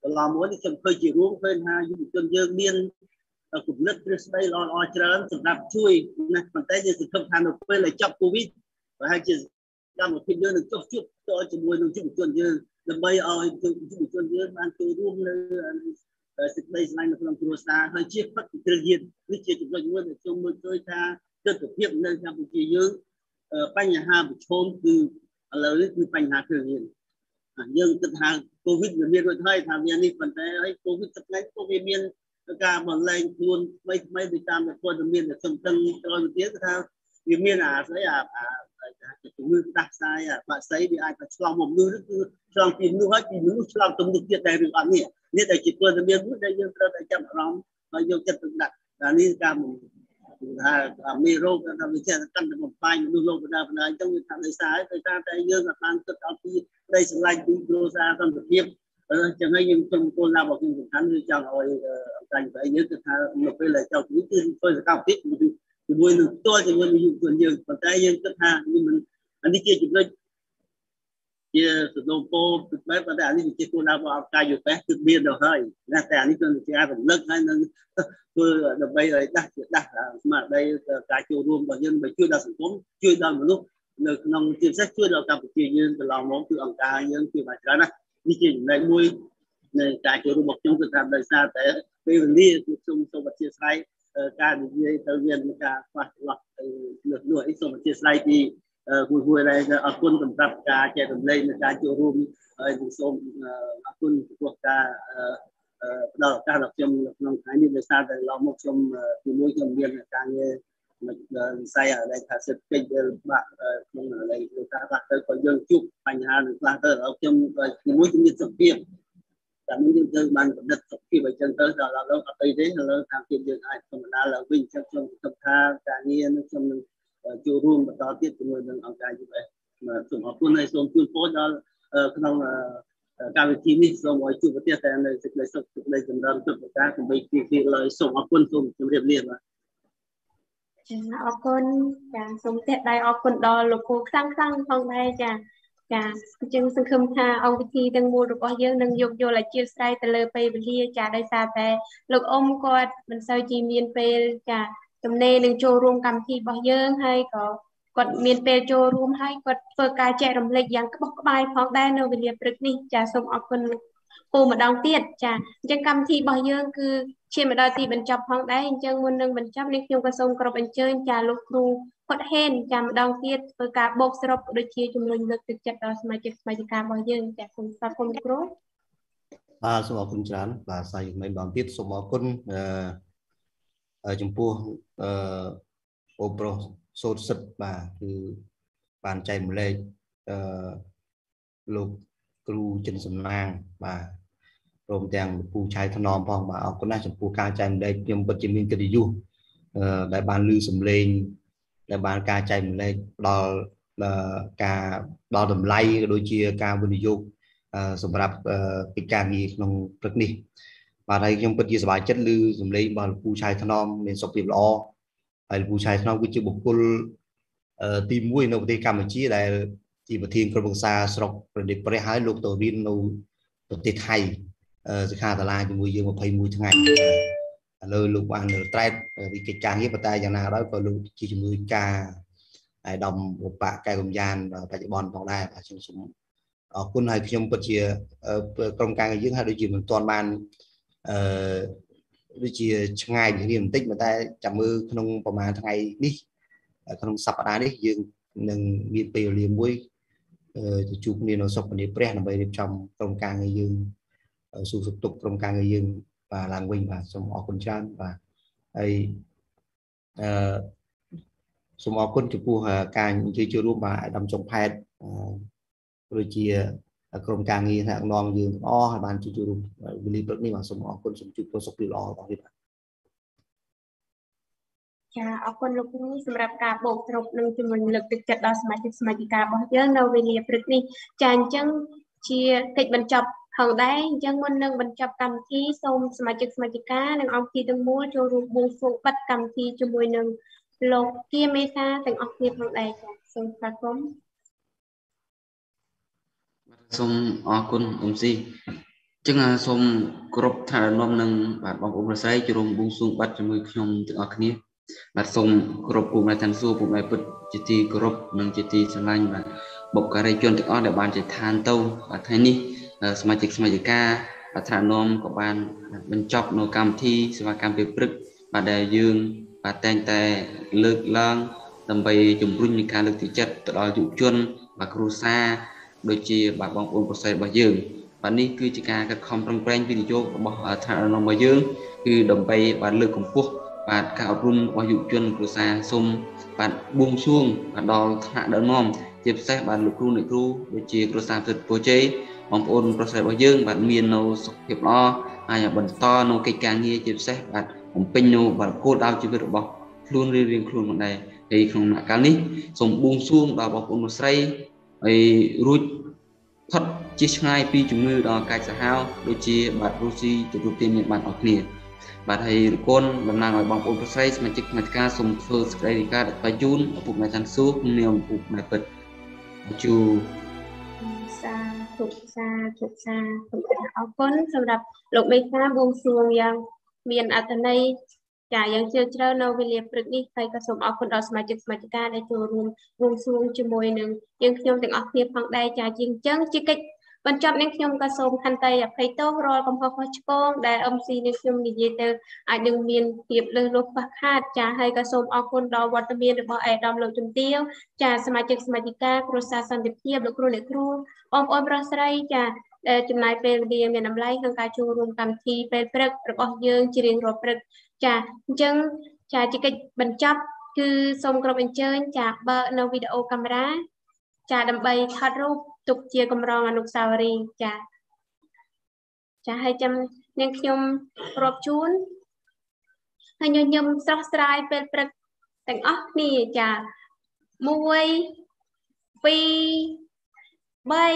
làm muốn thì chậm khơi chỉ ruộng bên ha dùng chân dương biên cũng nước đây loច្រើនសម្រាប់ជួយណាប៉ុន្តែយើងសង្ឃឹមថានៅពេលដែលចប់ Covid ប្រហែលជាកម្មវិធីយើងនឹងចុះជួបជាមួយនឹងយុវជនយើងដើម្បីឲ្យយុវជនយើងបានចូលរួមនៅសេចក្តីស្នេហ៍នៅក្នុងគ្រួសារហើយជាបទិយាននេះជាចំណុចមួយដែលខ្ញុំមើលឃើញថាទស្សនវិជ្ជានៅកម្ពុជាយើងបញ្ហាប្រឈមគឺឥឡូវនេះគឺបញ្ហាគ្រឿងញៀនយើងគិតថា Covid វាមានរួចហើយថាវានេះប៉ុន្តែហើយ Covid ថ្ងៃក៏វាមានការបន្លែងខ្លួនថ្មីទៅតាមព័ត៌មានដែលខ្ញុំដឹងក្រោយទៅទៀតគឺថាវាមានស្អីជំងឺផ្ដាសាយបាក់សីវាអាចឆ្លងមកមនុស្សគឺឆ្លងពីមនុស្សហើយពីមនុស្សឆ្លងទៅមនុស្សទៀតដែរឬអត់នេះតែជាព័ត៌មានមួយដែលយើងត្រូវតែចាប់អារម្មណ៍ហើយយកចិត្តទុកដាក់តែនេះការថាមេរោគថាវាចេះកាន់តែបំផ្លាញមនុស្សលោកបណ្ដាអញ្ចឹងវាថាដោយសារតែយើងបានគិតអំពីក្តីស្រឡាញ់ពីគ្រួសារសន្តិភាពចឹងហើយយើងខ្ញុំគោលដៅរបស់ខ្ញុំសំខាន់គឺចង់ឲ្យអង្គការប្រៃយើងគឺថានៅពេលដែលចៅនេះគឺធ្វើសកម្មភាពជាមួយនឹងផ្ទាល់ជាមួយនឹងយុវជនយើងប៉ុន្តែយើងគិតថានេះជាចំណុចជាសំណូមពរបែបប៉ុន្តែនេះជាគោលដៅរបស់អង្គការយុវគឺមានទៅហើយណាតែនេះគឺជាការរំលឹកហើយនឹងធ្វើដើម្បីឲ្យដាស់ស្មារតីការចូលរួមរបស់យើងដើម្បីជួយដល់សង្គមជួយដល់មនុស្សនៅក្នុងជាពិសេសជួយដល់កម្ពុជាយើងកន្លងមកគឺអង្គការយើងជួយបានច្រើនណាស់នេះជាចំណុចមួយនៃការចូលរួមរបស់ខ្ញុំគឺថាដោយសារតែពេលវេលាគឺខ្ញុំសូមអធិស្ឋានការនិយាយទៅមានការខ្វះចន្លោះទៅនោះអីសូមអធិស្ឋានពីគួរដែលអរគុណសម្រាប់ការចែករំលែកនៃការចូលរួមហើយសូមអរគុណចំពោះការផ្ដល់ឱកាសដល់ខ្ញុំក្នុងថ្ងៃនេះដោយសារតែឡងមកខ្ញុំជាមួយខ្ញុំមានការងារវិស័យដែលថាសេដ្ឋកិច្ចដែលបាក់ក្នុងដែលការខ្លះទៅក៏យើងជួបបញ្ហានឹងខ្លះទៅដល់ខ្ញុំជាមួយជំនាញសុខភាពតែនេះយើងត្រូវបានបណ្ឌិតសុខភាពអញ្ចឹងទៅដល់ឥឡូវអត់អីទេឥឡូវខាងទៀតយើងអាចធម្មតាឡើងវិញអញ្ចឹងខ្ញុំគិតថាការងារនេះខ្ញុំនឹងចូលរួមបន្តទៀតជាមួយនឹងអង្គការ UF សូមអរគុណហើយសូមជូនពរដល់ក្នុងកម្មវិធីនេះសូមឲ្យជួបប្រទេសតែនៅសេចក្តីសុខសេចក្តីចម្រើនគ្រប់ប្រការកុំបីពីឡើយសូមអរគុណសូមជម្រាបលាបាទអរគុណចាសូមទេដៃអរគុណដល់លោកគ្រូខ្លាំងផងដែរចាអញ្ចឹងសង្ឃឹមថាអង្គវិធីទាំងមូលរបស់យើងនឹងយកយល់អធិស្ឋានទៅលើពេលវេលាចាដោយសារតែលោកអ៊ំគាត់មិនសូវជាមានពេលចាទំនេរនឹងចូលរួមកម្មវិធីរបស់យើងហើយក៏គាត់មានពេលចូលរួមហើយគាត់ធ្វើការចែករំលែកយ៉ាងក្បោះក្បាយផងដែរនៅវេលាព្រឹកនេះចាសូមអរគុណពូម្ដងទៀតចាអញ្ចឹងកម្មវិធីរបស់យើងគឺឈានមកដល់ទីបញ្ចប់ផងដែរអញ្ចឹងមុននឹងបញ្ចប់នេះខ្ញុំក៏សូមគោរពអញ្ជើញចាលោកគ្រូផុតហេនចាម្ដងទៀតធ្វើការបូកសរុបដូចជាជំរុញលើកទឹកចិត្តដល់សមាជិកសមាជិការបស់យើងចាសូមស្វាគមន៍គ្រូបាទសូមអរគុណច្រើនបាទសាយម្ដងទៀតសូមអរគុណចំពោះអូប្រុសសូត្រសិទ្ធបាទគឺបានចែកម្លែកលោកគ្រូចិនសំណាងបាទព្រមទាំងលោកគ្រូឆៃថ្នមផងបាទអរគុណណាស់ចំពោះការចែកម្លែកខ្ញុំពិតជាមានកិត្តិយសដែលបានឮសំឡេងដែលបានការចែកម្លែកដល់ការដល់តម្លៃក៏ដូចជាការវិនិយោគសម្រាប់កិច្ចការងារក្នុងព្រឹកនេះបាទហើយខ្ញុំពិតជាសប្បាយចិត្តឮសំឡេងរបស់លោកគ្រូឆៃថ្នមមានសុខភាពល្អហើយលោកគ្រូឆៃថ្នមគឺជាបុគ្គលទី1នៅប្រទេសកម្ពុជាដែលជាប្រធានក្រុមប្រឹក្សាស្រុកប្រទេសព្រះហើយលោកទៅរៀននៅប្រទេសថៃសិក្ខាសាលាជាមួយយើង21ថ្ងៃឥឡូវលោកបានត្រែតវិកិច្ចការងារប៉ុន្តែយ៉ាងណាដោយក៏លោកជាជំនួយការអាយដាមឧបកែកំយ៉ានបច្ចុប្បន្នផងដែរបាទខ្ញុំសូមអរគុណហើយខ្ញុំពិតជាក្រុមការងារយើងហើយដូចជាមិនទាន់បានដូចជាឆ្ងាយពីគ្នាបន្តិចប៉ុន្តែចាំមើលក្នុងប្រហែលថ្ងៃនេះក្នុងសប្តាហ៍នេះយើងនឹងមានពេលវេលាមួយទៅជួបគ្នានៅស្រុកព្រះដើម្បីរៀបចំក្រុមការងារយើងសួរសុខទុក្ខក្រុមការងារយើងបាទឡើងវិញបាទសូមអរគុណច្រើនបាទហើយសូមអរគុណចំពោះការអញ្ជើញចូលរួមបាទអាដាមចុងផែតដូចជាក្រុមការងារថ្នាក់នាំយើងអស់ហើយបានចូលរួមវេលាព្រឹកនេះបាទសូមអរគុណសូមជួបប្រសុខភាពល្អបងទៀតចាអរគុណលោកគ្រូសម្រាប់ការបូកសរុបនិងជំរុញលើកទឹកចិត្តដល់សមាជិកសមាជិការបស់យើងនៅវេលាព្រឹកនេះចាអញ្ចឹងជាកិច្ចបញ្ចប់ផងដែរអញ្ចឹងមុននឹងបញ្ចប់កម្មវិធីសូមសមាជិកសមាជិកានិងអង្គភាពទាំងមូលចូលរួមបួងសួងបិទកម្មវិធីជាមួយនឹងលោកគៀមេសាទាំងអស់គ្នាផងដែរចាសូមស្វាគមន៍សូមអរគុណអ៊ំស៊ីចឹងសូមគោរពថ្នាក់ដឹកនាំនិងបាទបងប្អូនប្រស័យជួបបួងសួងបាត់ជាមួយខ្ញុំទាំងអស់គ្នាបាទសូមគោរពពុកម៉ែឋានសួគ៌ពុកម៉ែពិតជាទីគោរពនិងជាទីស្រឡាញ់បាទបុព្វការីជនទាំងអស់ដែលបានជាឋានទៅបាទថ្ងៃនេះសមាជិកថ្នាក់ដឹកនាំក៏បានបញ្ចប់នៅកម្មវិធីសេវាកម្មពេលព្រឹកបាទដែលយើងបាទតែងតែលើកឡើងដើម្បីជំរុញនៃការលើកទឹកចិត្តទៅដល់យុវជនបាទគ្រួសារដូចជាបាទបងប្អូនប្រស័យរបស់យើងបាទនេះគឺជាការខិតខំប្រឹងប្រែងវិនិយោគរបស់ថ្នាក់ដឹកនាំរបស់យើងគឺដើម្បីបាទលើកកម្ពស់បាទការអប់រំរបស់យុវជនគ្រួសារសូមបាទបួងសួងបាទដល់ថ្នាក់ដឹកនាំជាពិសេសបាទលោកគ្រូអ្នកគ្រូដូចជាគ្រួសារសិទ្ធិពោជ័យបងប្អូនប្រុសស្រីរបស់យើងបាទមាននៅសុខភាពល្អហើយបន្តនៅកិច្ចការងារជាពិសេសបាទបំពេញនៅបាទគោលដៅជីវិតរបស់ខ្លួនរៀងៗខ្លួនមកដែរហើយក្នុងដំណាក់កាលនេះសូមបួងសួងដល់បងប្អូនប្រុសស្រីហើយរួចផុតជាឆ្ងាយពីជំងឺដល់កាយសាហាវដូចជាបាទរុស៊ីទទួលទានមានបានអស់គ្នាបាទហើយរគុណតំណាងឲ្យបងប្អូនប្រុសស្រីសមាជិកគណៈការសូមធ្វើសេចក្តីរាយការណ៍ដល់ជូនឪពុកម្ដាយឋានសួគ៌នាមឪពុកម្ដាយពិតជូសាធុអរគុណសម្រាប់លោកមេខាបួងសួងយ៉ាងមានអត្ថន័យចាយ៉ាងជ្រាលជ្រៅនៅវេលាព្រឹកនេះហើយក៏សូមអរគុណដល់សមាជិកដែលចូលរួមបួងសួងជាមួយនឹងយើងខ្ញុំទាំងអស់គ្នាផងដែរចាជាអញ្ចឹងជាកិច្ចបញ្ចប់នេះខ្ញុំក៏សូមខន្តីអភ័យទោសរាល់កំហុសខុសឆ្គងដែល MC នេះខ្ញុំនិយាយទៅអាចនឹងមានភាពលើសលុបខ្វះខាតចាហើយក៏សូមអរគុណដល់វត្តមានរបស់អាដាមលោកជំទាវចាសមាជិកសមាជិកាគ្រួសារសន្តិភាពលោកគ្រូអ្នកគ្រូបងប្អូនប្រុសស្រីចាចំណាយពេលវេលាមានតម្លៃក្នុងការចូលរួមកម្មវិធីពេលព្រឹករបស់យើងជារៀងរាល់ព្រឹកចាអញ្ចឹងចាជាកិច្ចបញ្ចប់គឺសូមក្រុមអញ្ជើញចាបើកនៅវីដេអូកាមេរ៉ាចាដើម្បីថតរូបទុកជាកម្រងអនុស្សាវរីយ៍ចាហើយចាំនាងខ្ញុំរាប់ជូនហើយញញឹមស្រស់ស្រាយពេលព្រឹកទាំងអស់គ្នាចា1 2 3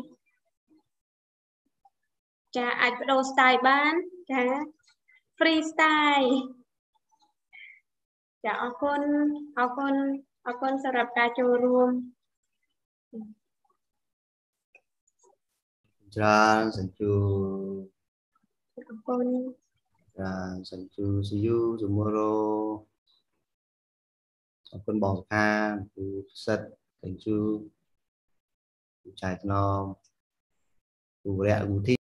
ចាអាចបដូរ style បានចា free style ចាអរគុណសម្រាប់ការចូលរួមច្រើនសិនជូអរគុណច្រើនសិនជូ see you tomorrow អរគុណបងសុខាគូសិតសិនជូចៃថ្នមគូរៈគូធី